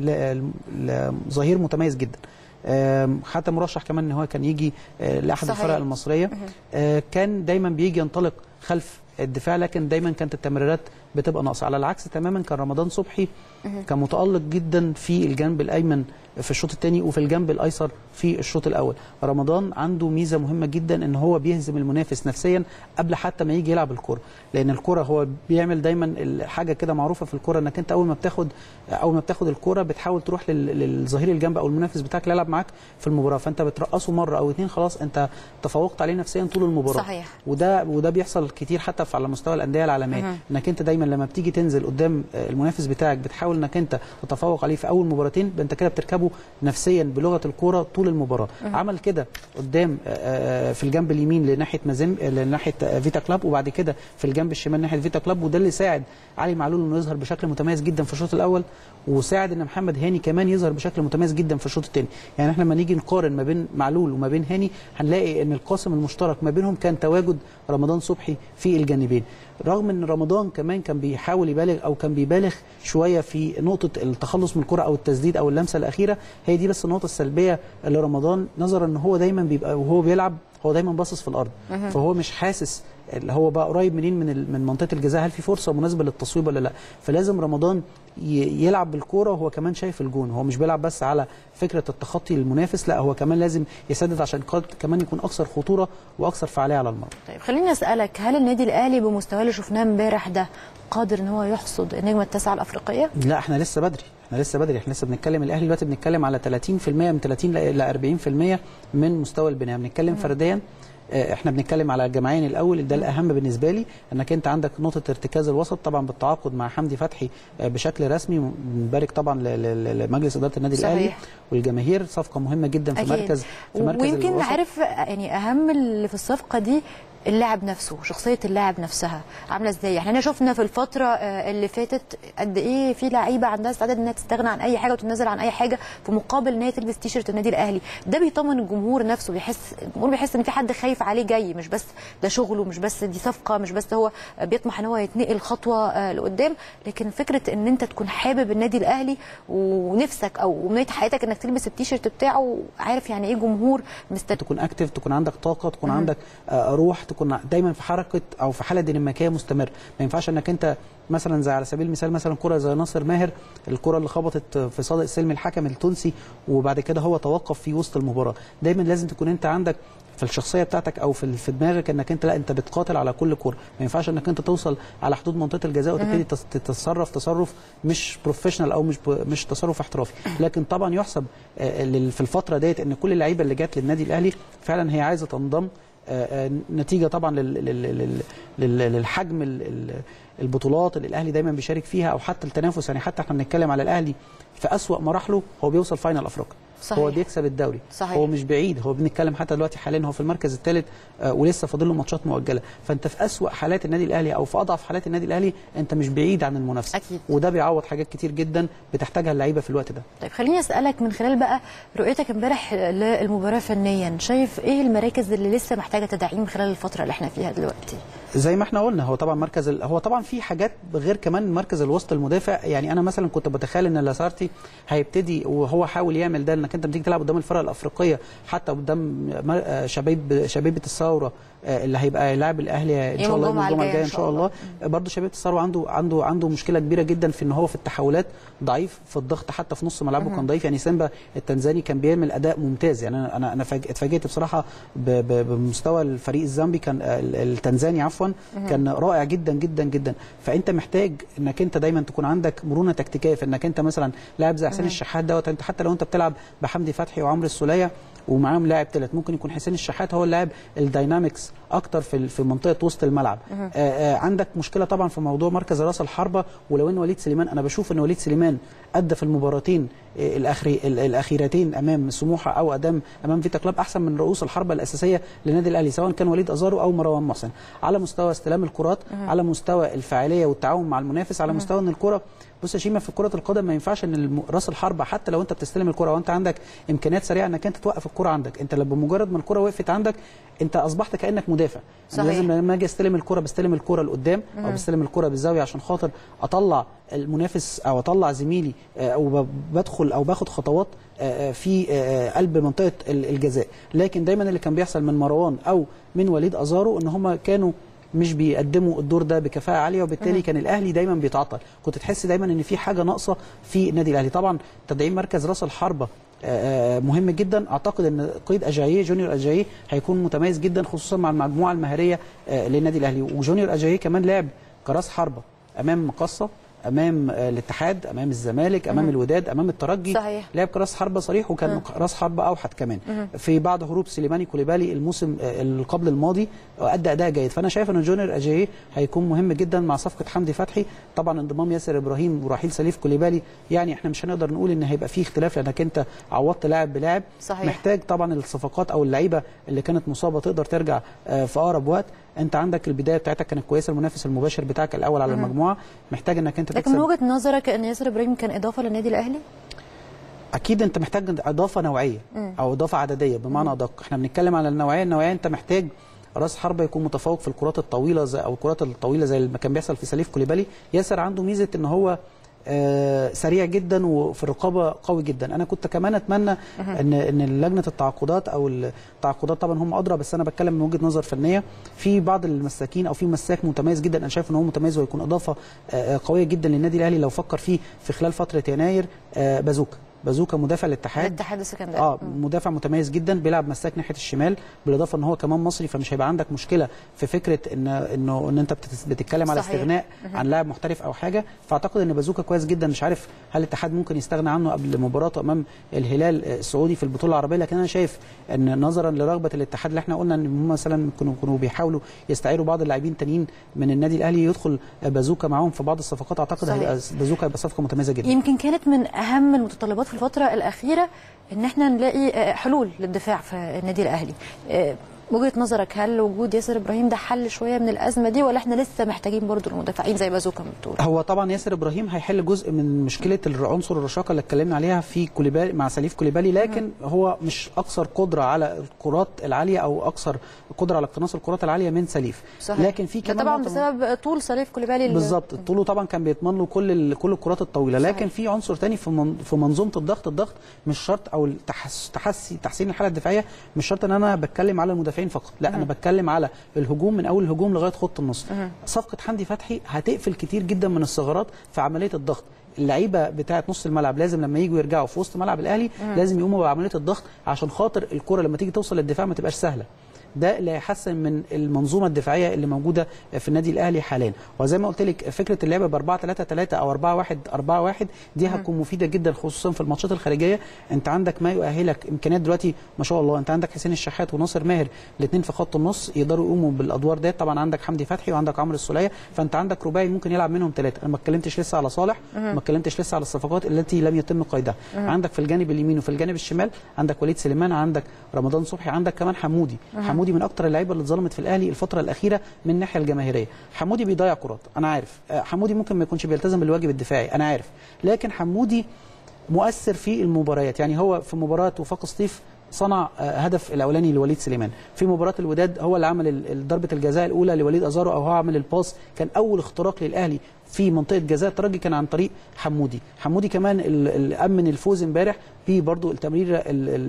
[SPEAKER 5] ظهير متميز جدا، حتى مرشح كمان ان هو كان يجي لاحد الفرق المصريه. كان دايما بيجي ينطلق خلف الدفاع، لكن دايما كانت التمريرات بتبقى ناقصه. على العكس تماما كان رمضان صبحي كان متالق جدا في الجنب الايمن في الشوط الثاني وفي الجنب الايسر في الشوط الاول. رمضان عنده ميزه مهمه جدا ان هو بيهزم المنافس نفسيا قبل حتى ما يجي يلعب الكره، لان الكره هو بيعمل دايما حاجه كده معروفه في الكره انك انت اول ما بتاخد اول ما بتاخد الكره بتحاول تروح للظهير الجنب او المنافس بتاعك اللي يلعب معاك في المباراه، فانت بترقصه مره او اثنين خلاص انت تفوقت عليه نفسيا طول المباراه.
[SPEAKER 1] صحيح.
[SPEAKER 5] وده وده بيحصل كتير حتى على مستوى الانديه العالميه، انك انت دايما لما بتيجي تنزل قدام المنافس بتاعك بتحاول انك انت تتفوق عليه في اول مباراتين، انت كده بتركبه نفسيا بلغه الكوره طول المباراه. مم. عمل كده قدام في الجنب اليمين لناحيه مازيم لناحيه فيتا كلاب، وبعد كده في الجنب الشمال ناحيه فيتا كلاب، وده اللي ساعد علي معلول انه يظهر بشكل متميز جدا في الشوط الاول، وساعد ان محمد هاني كمان يظهر بشكل متميز جدا في الشوط الثاني. يعني احنا لما نيجي نقارن ما بين معلول وما بين هاني هنلاقي ان القاسم المشترك ما بينهم كان تواجد رمضان صبحي في الجانبين. رغم ان رمضان كمان كان بيحاول يبالغ او كان بيبالغ شويه في نقطه التخلص من الكره او التسديد او اللمسه الاخيره، هي دي بس النقطه السلبيه اللي رمضان نظرا ان هو دايما بيبقى وهو بيلعب هو دايما باصص في الارض، فهو مش حاسس اللي هو بقى قريب منين من من منطقه الجزاء، هل في فرصه مناسبه للتصويب ولا لا. فلازم رمضان يلعب بالكوره وهو كمان شايف الجون، هو مش بيلعب بس على فكره التخطي للمنافس، لا هو كمان لازم يسدد عشان كمان يكون اكثر خطوره واكثر فعاليه على المرمى.
[SPEAKER 1] طيب خليني اسالك، هل النادي الاهلي بمستواه اللي شفناه امبارح ده قادر ان هو يحصد النجمه التاسعه الافريقيه؟
[SPEAKER 5] لا احنا لسه بدري، احنا لسه بدري، احنا لسه بنتكلم الاهلي دلوقتي بنتكلم على ثلاثين في المية من ثلاثين ل أربعين في المية من مستوى البناء، بنتكلم فرديا. احنا بنتكلم على الجماعين الاول، ده الاهم بالنسبه لي، انك انت عندك نقطه ارتكاز الوسط طبعا بالتعاقد مع حمدي فتحي بشكل رسمي، بنبارك طبعا لمجلس اداره النادي الاهلي والجماهير، صفقه مهمه جدا في
[SPEAKER 1] أكيد.
[SPEAKER 5] مركز في مركز
[SPEAKER 1] ويمكن
[SPEAKER 5] الوسط.
[SPEAKER 1] عارف يعني اهم اللي في الصفقه دي اللاعب نفسه، شخصيه اللاعب نفسها عامله ازاي. احنا شفنا في الفتره اللي فاتت قد ايه في لعيبه عندها استعداد انها تستغنى عن اي حاجه وتنزل عن اي حاجه في مقابل ان هي تلبس تيشيرت النادي الاهلي. ده بيطمن الجمهور نفسه، بيحس الجمهور بيحس ان في حد خايف عليه جاي، مش بس ده شغله، مش بس دي صفقه، مش بس هو بيطمح ان هو يتنقل خطوه لقدام، لكن فكره ان انت تكون حابب النادي الاهلي ونفسك او امنيه حياتك انك تلبس التيشيرت بتاعه، عارف يعني ايه جمهور مستني،
[SPEAKER 5] تكون اكتف، تكون عندك طاقه، تكون مم. عندك روح، تكون دايما في حركه او في حاله ديناميكيه مستمره. ما ينفعش انك انت مثلا زي على سبيل المثال مثلا كره زي ناصر ماهر، الكره اللي خبطت في صادق سلمي الحكم التونسي وبعد كده هو توقف في وسط المباراه. دايما لازم تكون انت عندك في الشخصيه بتاعتك او في في دماغك انك انت لا انت بتقاتل على كل كوره، ما ينفعش انك انت توصل على حدود منطقه الجزاء وتبتدي تتصرف تصرف مش بروفيشنال او مش مش تصرف احترافي. لكن طبعا يحسب في الفتره ديت ان كل اللعيبه اللي جت للنادي الاهلي فعلا هي عايزه تنضم نتيجه طبعا للحجم البطولات اللي الاهلي دايما بيشارك فيها او حتى التنافس. يعني حتى احنا بنتكلم على الاهلي في اسوأ مراحله هو بيوصل فاينل افريقيا، صحيح. هو بيكسب الدوري، صحيح. هو مش بعيد، هو بنتكلم حتى دلوقتي حاليا هو في المركز الثالث آه ولسه فاضل له ماتشات مؤجله. فانت في اسوأ حالات النادي الاهلي او في اضعف حالات النادي الاهلي انت مش بعيد عن المنافسه، أكيد. وده بيعوض حاجات كتير جدا بتحتاجها اللعيبه في الوقت ده.
[SPEAKER 1] طيب خليني اسالك من خلال بقى رؤيتك امبارح للمباراه فنيا، شايف ايه المراكز اللي لسه محتاجه تدعيم خلال الفتره اللي احنا فيها دلوقتي؟
[SPEAKER 5] زي ما احنا قلنا هو طبعا مركز ال... هو طبعا في حاجات غير كمان مركز الوسط المدافع. يعني انا مثلا كنت بتخيل ان لاسارتي هيبتدي وهو حاول يعمل ده، انك انت بتيجي تلعب قدام الفرق الافريقيه حتى قدام شباب شبيبه الثوره اللي هيبقى لاعب الاهلي ان شاء الله يوم الجمعه الجايه ان شاء الله. برضه شبيبه الثوره عنده عنده عنده مشكله كبيره جدا في ان هو في التحولات ضعيف، في الضغط حتى في نص ملعبه كان ضعيف. يعني سيمبا التنزاني كان بيعمل اداء ممتاز، يعني انا انا انا اتفاجئت بصراحه بمستوى الفريق الزامبي، كان التنزاني عفوا كان رائع جدا جدا جدا. فانت محتاج انك انت دايما تكون عندك مرونه تكتيكيه في انك انت مثلا لاعب زي حسين الشحات دوت، انت حتى لو انت بتلعب بحمدي فتحي وعمرو السوليه ومعاهم لاعب ثالث ممكن يكون حسين الشحات هو اللاعب الداينامكس اكتر في في منطقه وسط الملعب. آآ آآ عندك مشكله طبعا في موضوع مركز راس الحربه، ولو ان وليد سليمان انا بشوف ان وليد سليمان ادى في المباراتين الاخري الاخيرتين امام سموحه او ادام امام فيتا كلوب احسن من رؤوس الحربه الاساسيه للنادي الاهلي، سواء كان وليد ازارو او مروان محسن، على مستوى استلام الكرات، على مستوى الفاعليه والتعاون مع المنافس، على مستوى ان الكره. بص يا شيماء، في كره القدم ما ينفعش ان راس الحربه حتى لو انت بتستلم الكره وانت عندك امكانيات سريعه انك انت توقف الكره عندك، انت لما بمجرد ما الكره وقفت عندك انت اصبحت كانك مدافع. صحيح. لازم لما اجي استلم الكره بستلم الكره لقدام او بستلم الكره بالزاويه عشان خاطر اطلع المنافس او اطلع زميلي او بدخل او باخد خطوات في قلب منطقه الجزاء. لكن دايما اللي كان بيحصل من مروان او من وليد ازارو ان هم كانوا مش بيقدموا الدور ده بكفاءه عاليه، وبالتالي كان الاهلي دايما بيتعطل. كنت تحس دايما ان في حاجه ناقصه في النادي الاهلي. طبعا تدعيم مركز راس الحربه مهم جدا. اعتقد ان قيد اجاييه جونيور اجاييه هيكون متميز جدا خصوصا مع المجموعه المهاريه للنادي الاهلي. وجونيور اجاييه كمان لعب كراس حربه امام مقصه، امام الاتحاد، امام الزمالك، امام الوداد، امام الترجي. صحيح. لعب كراس حربه صريح وكان مم. راس حربه اوحد كمان. مم. في بعد هروب سليماني كوليبالي الموسم اللي قبل الماضي ادى اداء جيد. فانا شايف ان جونيور اجاييه هيكون مهم جدا مع صفقه حمدي فتحي. طبعا انضمام ياسر ابراهيم ورحيل سليف كوليبالي، يعني احنا مش هنقدر نقول ان هيبقى فيه اختلاف لانك انت عوضت لاعب بلاعب. صحيح. محتاج طبعا الصفقات او اللعيبه اللي كانت مصابه تقدر ترجع في اقرب وقت. انت عندك البدايه بتاعتك كانت كويسه، المنافس المباشر بتاعك الاول على المجموعه، محتاج انك انت
[SPEAKER 1] لكن من وجهه نظرك ان ياسر ابراهيم كان اضافه للنادي الاهلي؟
[SPEAKER 5] اكيد انت محتاج اضافه نوعيه او اضافه عدديه بمعنى ادق. احنا بنتكلم على النوعيه، النوعيه انت محتاج راس حربه يكون متفوق في الكرات الطويله زي او الكرات الطويله زي ما كان بيحصل في سليف كوليبالي. ياسر عنده ميزه ان هو آه سريع جدا وفي الرقابه قوي جدا. انا كنت كمان اتمنى ان ان لجنه التعاقدات او التعاقدات طبعا هم ادرى، بس انا بتكلم من وجهه نظر فنيه، في بعض المساكين او في مساك متميز جدا انا شايف ان هو متميز ويكون اضافه آه قويه جدا للنادي الاهلي لو فكر فيه في خلال فتره يناير. آه بازوكا بازوكا مدافع الاتحاد
[SPEAKER 1] الاتحاد السكندري
[SPEAKER 5] اه مدافع متميز جدا، بيلعب مساك ناحيه الشمال، بالاضافه ان هو كمان مصري، فمش هيبقى عندك مشكله في فكره ان انه ان انت بتتكلم على استغناء عن لاعب محترف او حاجه. فاعتقد ان بازوكا كويس جدا. مش عارف هل الاتحاد ممكن يستغنى عنه قبل مباراته امام الهلال السعودي في البطوله العربيه، لكن انا شايف ان نظرا لرغبه الاتحاد اللي احنا قلنا ان هم مثلا كانوا كانوا بيحاولوا يستعيروا بعض اللاعبين التانيين من النادي الاهلي يدخل بازوكا معاهم في بعض الصفقات، اعتقد هيبقى بازوكا هيبقى صفقه متميزه جدا.
[SPEAKER 1] يمكن كانت من اهم المتطلبات في الفتره الاخيره ان احنا نلاقي حلول للدفاع في النادي الاهلي. وجهه نظرك هل وجود ياسر ابراهيم ده حل شويه من الازمه دي، ولا احنا لسه محتاجين برضو المدافعين زي بازوكا ما بتقول؟
[SPEAKER 5] هو طبعا ياسر ابراهيم هيحل جزء من مشكله العنصر الرشاقه اللي اتكلمنا عليها في كوليبالي مع سليف كوليبالي، لكن م- هو مش اكثر قدره على الكرات العاليه او اكثر قدره على اقتناص الكرات العاليه من سليف.
[SPEAKER 1] صحيح.
[SPEAKER 5] لكن في كمان
[SPEAKER 1] طبعا بسبب طول سليف كوليبالي
[SPEAKER 5] بالظبط، طوله طبعا كان بيضمن له كل كل الكرات الطويله. صحيح. لكن في عنصر ثاني في من في منظومه الضغط الضغط مش شرط، او التحس تحسي تحسين الحاله الدفاعيه مش شرط ان انا بتكلم على المدافعين فقط، لا م- انا بتكلم على الهجوم من اول الهجوم لغايه خط النص. صفقه حمدي فتحي هتقفل كتير جدا من الثغرات في عمليه الضغط. اللعيبه بتاعه نص الملعب لازم لما يجوا يرجعوا في وسط ملعب الاهلي مم. لازم يقوموا بعمليه الضغط عشان خاطر الكره لما تيجي توصل للدفاع ما تبقاش سهله. ده اللي هيحسن من المنظومه الدفاعيه اللي موجوده في النادي الاهلي حاليا. وزي ما قلت لك فكره اللعب ب أربعة ثلاثة ثلاثة او أربعة واحد أربعة واحد دي هتكون مفيده جدا خصوصا في الماتشات الخارجيه. انت عندك ما يؤهلك امكانيات دلوقتي ما شاء الله، انت عندك حسين الشحات وناصر ماهر الاثنين في خط النص يقدروا يقوموا بالادوار ديت. طبعا عندك حمدي فتحي وعندك عمرو السوليه، فانت عندك رباعي ممكن يلعب منهم ثلاثه. انا ما اتكلمتش لسه على صالح، ما اتكلمتش لسه على الصفقات التي لم يتم قيدها. عندك في الجانب اليمين وفي الجانب الشمال عندك وليد سليمان، عندك رمضان صبحي، عندك كمان حمودي. حمودي من اكتر اللعيبه اللي اتظلمت في الاهلي الفتره الاخيره من الناحيه الجماهيريه. حمودي بيضيع كرات، انا عارف. حمودي ممكن ما يكونش بيلتزم بالواجب الدفاعي، انا عارف، لكن حمودي مؤثر في المباريات. يعني هو في مباراه وفاق سطيف صنع هدف الاولاني لوليد سليمان، في مباراه الوداد هو اللي عمل ضربه الجزاء الاولى لوليد ازارو، او هو عمل الباس، كان اول اختراق للاهلي في منطقه جزاء الترجي كان عن طريق حمودي. حمودي كمان اللي امن الفوز امبارح في برضو التمريره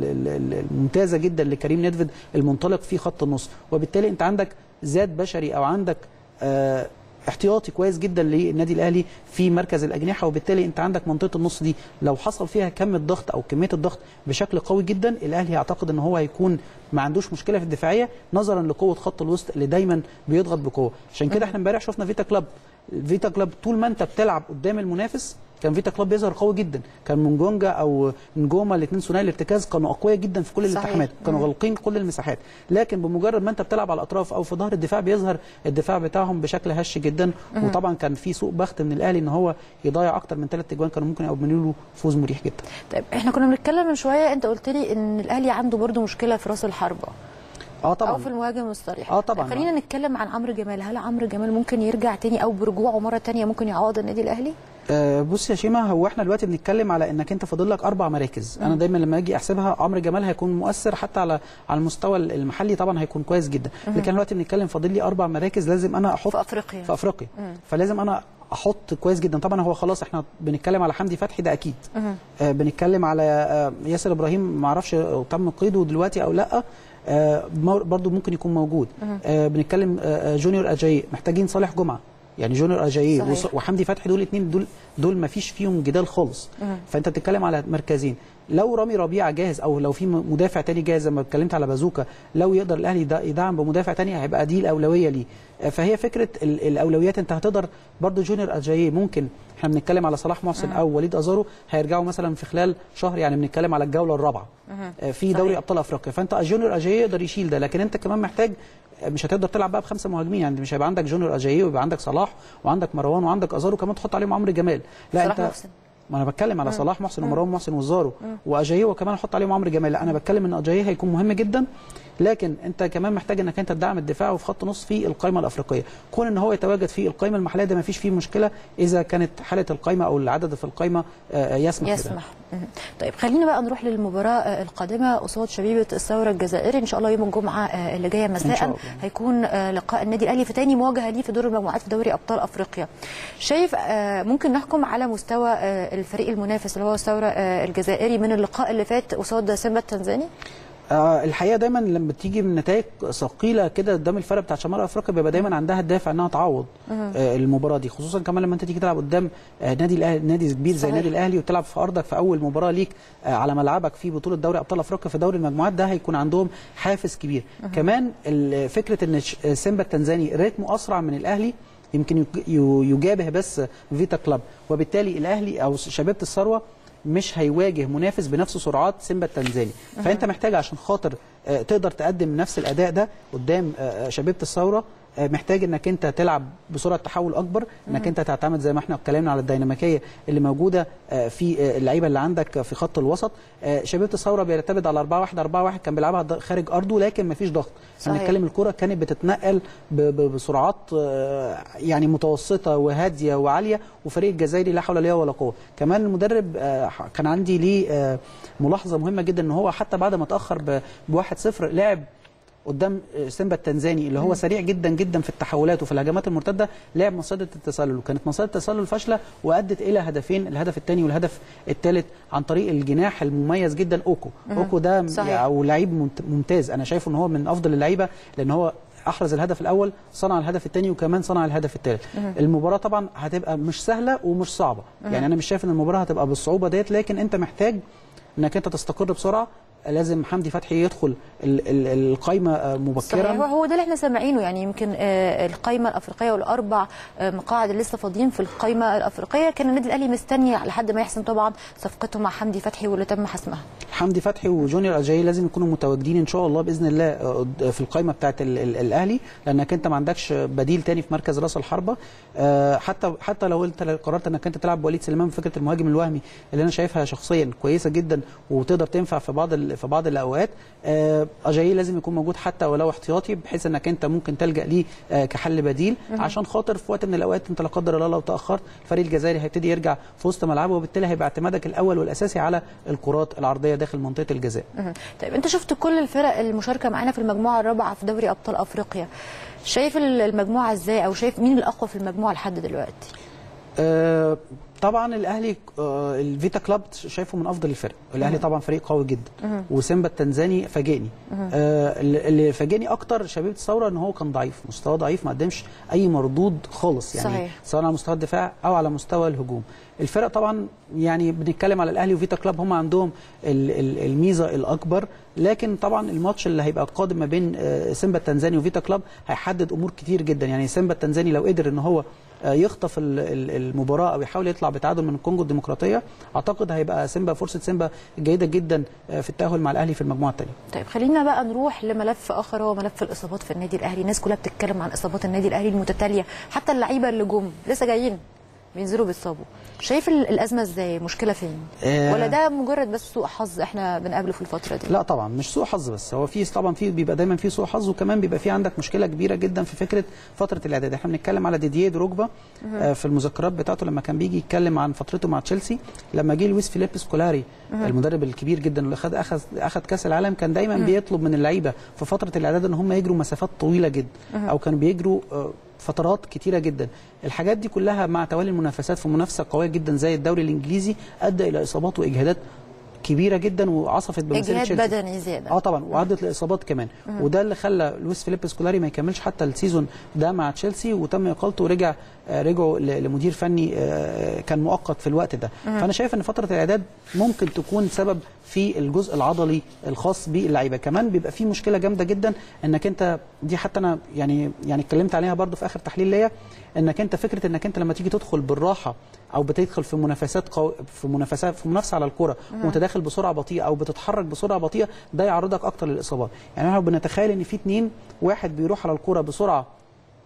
[SPEAKER 5] الممتازه جدا لكريم نيدفيد المنطلق في خط النص. وبالتالي انت عندك زاد بشري او عندك آه احتياطي كويس جدا للنادي الاهلي في مركز الاجنحه. وبالتالي انت عندك منطقه النص دي لو حصل فيها كم الضغط او كميه الضغط بشكل قوي جدا، الاهلي اعتقد ان هو هيكون ما عندوش مشكله في الدفاعيه نظرا لقوه خط الوسط اللي دايما بيضغط بقوه. عشان كده احنا امبارح شفنا فيتا كلوب فيتا كلوب طول ما انت بتلعب قدام المنافس كان فيتا كلوب بيظهر قوي جدا. كان منجونجا او نجوما الاثنين ثنائي الارتكاز كانوا اقوياء جدا في كل الالتحامات، كانوا غالقين كل المساحات. لكن بمجرد ما انت بتلعب على الاطراف او في ظهر الدفاع بيظهر الدفاع بتاعهم بشكل هش جدا. مم. وطبعا كان في سوء بخت من الاهلي ان هو يضيع اكتر من ثلاث اجوان كانوا ممكن يضمنوا له فوز مريح جدا.
[SPEAKER 1] طيب احنا كنا بنتكلم من شويه، انت قلت لي ان الاهلي عنده برده مشكله في راس الحربه
[SPEAKER 5] اه طبعا،
[SPEAKER 1] او في المهاجم الصريح.
[SPEAKER 5] اه طبعا.
[SPEAKER 1] خلينا نتكلم عن عمرو جمال. هل عمرو جمال ممكن يرجع تاني او برجوعه مره تانيه ممكن يعوض النادي الاهلي؟
[SPEAKER 5] آه بص يا شيماء، هو احنا دلوقتي بنتكلم على انك انت فاضل لك اربع مراكز. م. انا دايما لما اجي احسبها عمرو جمال هيكون مؤثر حتى على على المستوى المحلي طبعا هيكون كويس جدا. م. لكن دلوقتي بنتكلم فاضل لي اربع مراكز لازم انا احط
[SPEAKER 1] في افريقيا
[SPEAKER 5] في افريقيا م. فلازم انا احط كويس جدا. طبعا هو خلاص احنا بنتكلم على حمدي فتحي ده اكيد. آه بنتكلم على آه ياسر ابراهيم ما اعرفش تم قيده دلوقتي او لا، آه برضو ممكن يكون موجود. آه بنتكلم آه جونيور اجاي، محتاجين صالح جمعه. يعني جونيور اجاي وحمدي فتحي دول الاثنين دول دول ما فيش فيهم جدال خالص. مم. فانت بتتكلم على مركزين. لو رامي ربيعه جاهز او لو في مدافع تاني جاهز زي ما اتكلمت على بازوكا، لو يقدر الاهلي يدعم بمدافع تاني هيبقى دي الاولويه ليه. فهي فكره الاولويات. انت هتقدر برضو جونيور اجاي ممكن، احنا بنتكلم على صلاح محسن او وليد ازارو هيرجعوا مثلا في خلال شهر، يعني بنتكلم على الجوله الرابعه في دوري ابطال افريقيا. فانت جونيور اجاي يقدر يشيل ده، لكن انت كمان محتاج، مش هتقدر تلعب بقى بخمسه مهاجمين. يعني مش هيبقى عندك جونيور اجاي ويبقى عندك صلاح وعندك مروان وعندك ازارو كمان تحط عليهم عمرو جمال. لا انت محسن. ما انا بتكلم على مم. صلاح محسن ومروان محسن وزارو واجاي وكمان احط عليهم عمرو جمال. لا انا بتكلم ان اجاي هيكون مهم جدا لكن انت كمان محتاج انك انت تدعم الدفاع وفي خط نص في القائمه الافريقيه. كون ان هو يتواجد في القائمه المحليه ده ما فيش فيه مشكله اذا كانت حاله القائمه او العدد في القائمه يسمح
[SPEAKER 1] يسمح بده. طيب خلينا بقى نروح للمباراه القادمه قصاد شبيبه الثوره الجزائري ان شاء الله يوم الجمعه اللي جايه مساء. هيكون لقاء النادي الاهلي في ثاني مواجهه ليه في دور المجموعات في دوري ابطال افريقيا. شايف ممكن نحكم على مستوى الفريق المنافس اللي هو الثوره الجزائري من اللقاء اللي فات قصاد سيمبا التنزاني؟
[SPEAKER 5] آه الحقيقه دايما لما بتيجي من نتائج ثقيله كده قدام الفرق بتاع شمال افريقيا بيبقى دايما عندها الدافع انها تعوض آه المباراه دي، خصوصا كمان لما انت تيجي تلعب قدام آه نادي الاهلي، نادي كبير زي النادي الاهلي، وتلعب في ارضك في اول مباراه ليك آه على ملعبك في بطوله دوري ابطال افريقيا في دوري المجموعات، ده هيكون عندهم حافز كبير. مه. كمان فكره ان سيمبا التنزاني رتمه اسرع من الاهلي، يمكن يجابه بس فيتا كلاب، وبالتالي الاهلي او شبيبه الثروه مش هيواجه منافس بنفس سرعات سيمبا التنزاني. فانت محتاج عشان خاطر تقدر تقدم نفس الاداء ده قدام شبيبه الثوره، محتاج انك انت تلعب بسرعه تحول اكبر، انك انت تعتمد زي ما احنا اتكلمنا على الديناميكيه اللي موجوده في اللعيبه اللي عندك في خط الوسط. شبيبه الثوره بيعتمد على أربعة واحد أربعة واحد، كان بيلعبها خارج ارضه لكن ما فيش ضغط. هنتكلم الكره كانت بتتنقل بسرعات يعني متوسطه وهاديه وعاليه، وفريق الجزائري لا حول له ولا قوه. كمان المدرب كان عندي ليه ملاحظه مهمه جدا ان هو حتى بعد ما تاخر ب واحد صفر لعب قدام سيمبا التنزاني اللي هو سريع جدا جدا في التحولات وفي الهجمات المرتده، لعب مصيده التسلل، وكانت مصيده التسلل فاشله وادت الى هدفين، الهدف الثاني والهدف الثالث عن طريق الجناح المميز جدا اوكو. اوكو ده او لعيب ممتاز، انا شايفه ان هو من افضل اللعيبه لان هو احرز الهدف الاول، صنع الهدف الثاني، وكمان صنع الهدف الثالث. المباراه طبعا هتبقى مش سهله ومش صعبه، يعني انا مش شايف ان المباراه هتبقى بالصعوبه ديت، لكن انت محتاج انك انت تستقر بسرعه. لازم حمدي فتحي يدخل القائمه مبكرا.
[SPEAKER 1] صحيح، هو ده اللي احنا سامعينه، يعني يمكن القائمه الافريقيه والاربع مقاعد اللي لسه فاضيين في القائمه الافريقيه كان النادي الاهلي مستني لحد ما يحسم طبعا صفقته مع حمدي فتحي واللي تم حسمها.
[SPEAKER 5] حمدي فتحي وجونيور اجاي لازم يكونوا متواجدين ان شاء الله باذن الله في القائمه بتاعه الاهلي، لانك انت ما عندكش بديل تاني في مركز راس الحربه. حتى حتى لو انت قررت انك انت تلعب وليد سليمان بفكره المهاجم الوهمي اللي انا شايفها شخصيا كويسه جدا وتقدر تنفع في بعض في بعض الاوقات، اجاي لازم يكون موجود حتى ولو احتياطي، بحيث انك انت ممكن تلجا ليه كحل بديل عشان خاطر في وقت من الاوقات انت لا قدر الله لو تاخرت الفريق الجزائري هيبتدي يرجع في وسط ملعبه، وبالتالي هيبقى اعتمادك الاول والاساسي على الكرات العرضيه داخل منطقه الجزاء.
[SPEAKER 1] طيب انت شفت كل الفرق المشاركه معانا في المجموعه الرابعه في دوري ابطال افريقيا، شايف المجموعه ازاي او شايف مين الاقوى في المجموعه لحد دلوقتي؟ أه
[SPEAKER 5] طبعا الاهلي آه الفيتا كلاب شايفه من افضل الفرق، الاهلي طبعا فريق قوي جدا، وسيمبا التنزاني فاجئني. آه اللي فاجئني اكتر شبيبه الثوره ان هو كان ضعيف، مستوى ضعيف، ما قدمش اي مردود خالص، يعني صحيح. سواء على مستوى الدفاع او على مستوى الهجوم. الفرق طبعا يعني بنتكلم على الاهلي وفيتا كلاب هم عندهم الميزه الاكبر، لكن طبعا الماتش اللي هيبقى قادم ما بين سيمبا التنزاني وفيتا كلاب هيحدد امور كتير جدا. يعني سيمبا التنزاني لو قدر ان هو يخطف المباراه او يحاول يطلع بتعادل من الكونغو الديمقراطيه، اعتقد هيبقى سيمبا فرصه سيمبا جيده جدا في التاهل مع الاهلي في المجموعه الثانيه.
[SPEAKER 1] طيب خلينا بقى نروح لملف اخر هو ملف الاصابات في النادي الاهلي، الناس كلها بتتكلم عن اصابات النادي الاهلي المتتاليه، حتى اللعيبه اللي جم لسه جايين بينزلوا بيتصابوا. شايف الازمه ازاي؟ مشكله فين؟ آه ولا ده مجرد بس سوء حظ احنا بنقابله في الفتره دي؟
[SPEAKER 5] لا طبعا مش سوء حظ بس، هو في طبعا في بيبقى دايما في سوء حظ، وكمان بيبقى في عندك مشكله كبيره جدا في فكره فتره الاعداد. احنا بنتكلم على ديدييه دروجبا آه في المذكرات بتاعته لما كان بيجي يتكلم عن فترته مع تشيلسي، لما جه لويس فيليب سكولاري المدرب الكبير جدا اللي خد اخذ اخذ كاس العالم، كان دايما مه. بيطلب من اللعيبه في فتره الاعداد ان هم يجروا مسافات طويله جدا، مه. او كانوا بيجروا آه فترات كتيره جدا. الحاجات دي كلها مع توالي المنافسات في منافسه قويه جدا زي الدوري الانجليزي ادى الى اصابات واجهادات كبيره جدا وعصفت بمسيره
[SPEAKER 1] تشيلسي. اجهاد بدني زياده.
[SPEAKER 5] اه طبعا، وعدت لاصابات كمان، مم. وده اللي خلى لويس فيليب سكولاري ما يكملش حتى السيزون ده مع تشيلسي، وتم اقالته ورجع رجعوا لمدير فني كان مؤقت في الوقت ده. مم. فانا شايف ان فتره الاعداد ممكن تكون سبب في الجزء العضلي الخاص باللعيبه. كمان بيبقى في مشكله جامده جدا انك انت دي حتى انا يعني يعني اتكلمت عليها برضو في اخر تحليل ليا، انك انت فكره انك انت لما تيجي تدخل بالراحه او بتدخل في منافسات قو... في منافسات في منافسه على الكره ومتداخل بسرعه بطيئه او بتتحرك بسرعه بطيئه، ده يعرضك اكتر للاصابات. يعني احنا بنتخيل ان في اثنين، واحد بيروح على الكره بسرعه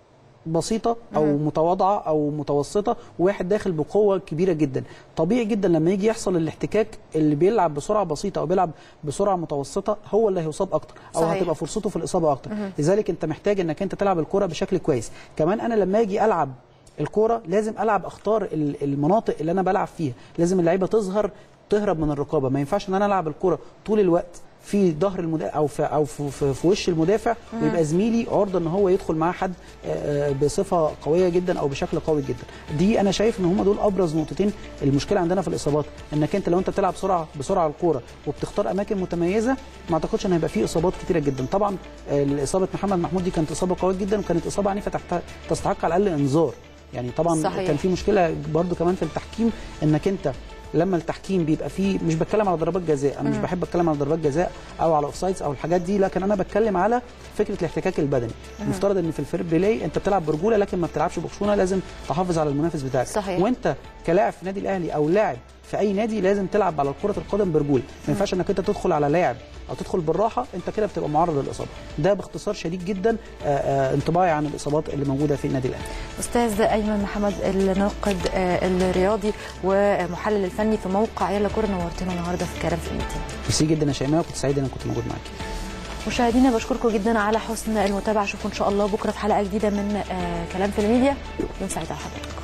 [SPEAKER 5] بسيطه او مم. متواضعه او متوسطه، وواحد داخل بقوه كبيره جدا. طبيعي جدا لما يجي يحصل الاحتكاك، اللي بيلعب بسرعه بسيطه او بيلعب بسرعه متوسطه هو اللي هيصاب اكتر او صحيح. هتبقى فرصته في الاصابه اكتر. مم. لذلك انت محتاج انك انت تلعب الكره بشكل كويس. كمان انا لما اجي العب الكوره لازم العب اختار المناطق اللي انا بلعب فيها، لازم اللعيبه تظهر تهرب من الرقابه. ما ينفعش ان انا العب الكوره طول الوقت في ظهر المدافع او في او في, في, في وش المدافع ويبقى زميلي عرضه ان هو يدخل معاه حد بصفه قويه جدا او بشكل قوي جدا. دي انا شايف ان هم دول ابرز نقطتين المشكله عندنا في الاصابات، انك انت لو انت بتلعب بسرعه بسرعه الكوره وبتختار اماكن متميزه ما اعتقدش ان هيبقى فيه اصابات كتيره جدا. طبعا اصابه محمد محمود دي كانت اصابه قويه جدا وكانت اصابه عنيفه تستحق على الاقل انذار. يعني طبعا صحيح. كان في مشكله برده كمان في التحكيم، انك انت لما التحكيم بيبقى فيه، مش بتكلم على ضربات جزاء، انا مش بحب اتكلم على ضربات جزاء او على اوفسايدز او الحاجات دي، لكن انا بتكلم على فكره الاحتكاك البدني. المفترض ان في الفير بلاي انت بتلعب برجوله لكن ما بتلعبش بخشونه، لازم تحافظ على المنافس بتاعك. صحيح. وانت كلاعب في النادي الاهلي او لاعب في اي نادي لازم تلعب على كره القدم برجوله، ما ينفعش انك انت تدخل على لاعب او تدخل بالراحه، انت كده بتبقى معرض للاصابه. ده باختصار شديد جدا انطباعي عن الاصابات اللي موجوده في النادي الاهلي.
[SPEAKER 1] استاذ ايمن محمد الناقد الرياضي ومحلل الفني في موقع يلا كوره، نورتنا النهارده في كلام في الميديا.
[SPEAKER 5] ميرسي جدا يا شيماء، كنت سعيد ان كنت موجود معاكي.
[SPEAKER 1] مشاهدينا بشكركم جدا على حسن المتابعه، اشوفكم ان شاء الله بكره في حلقه جديده من كلام في الميديا. يوم سعيد على حضراتكم.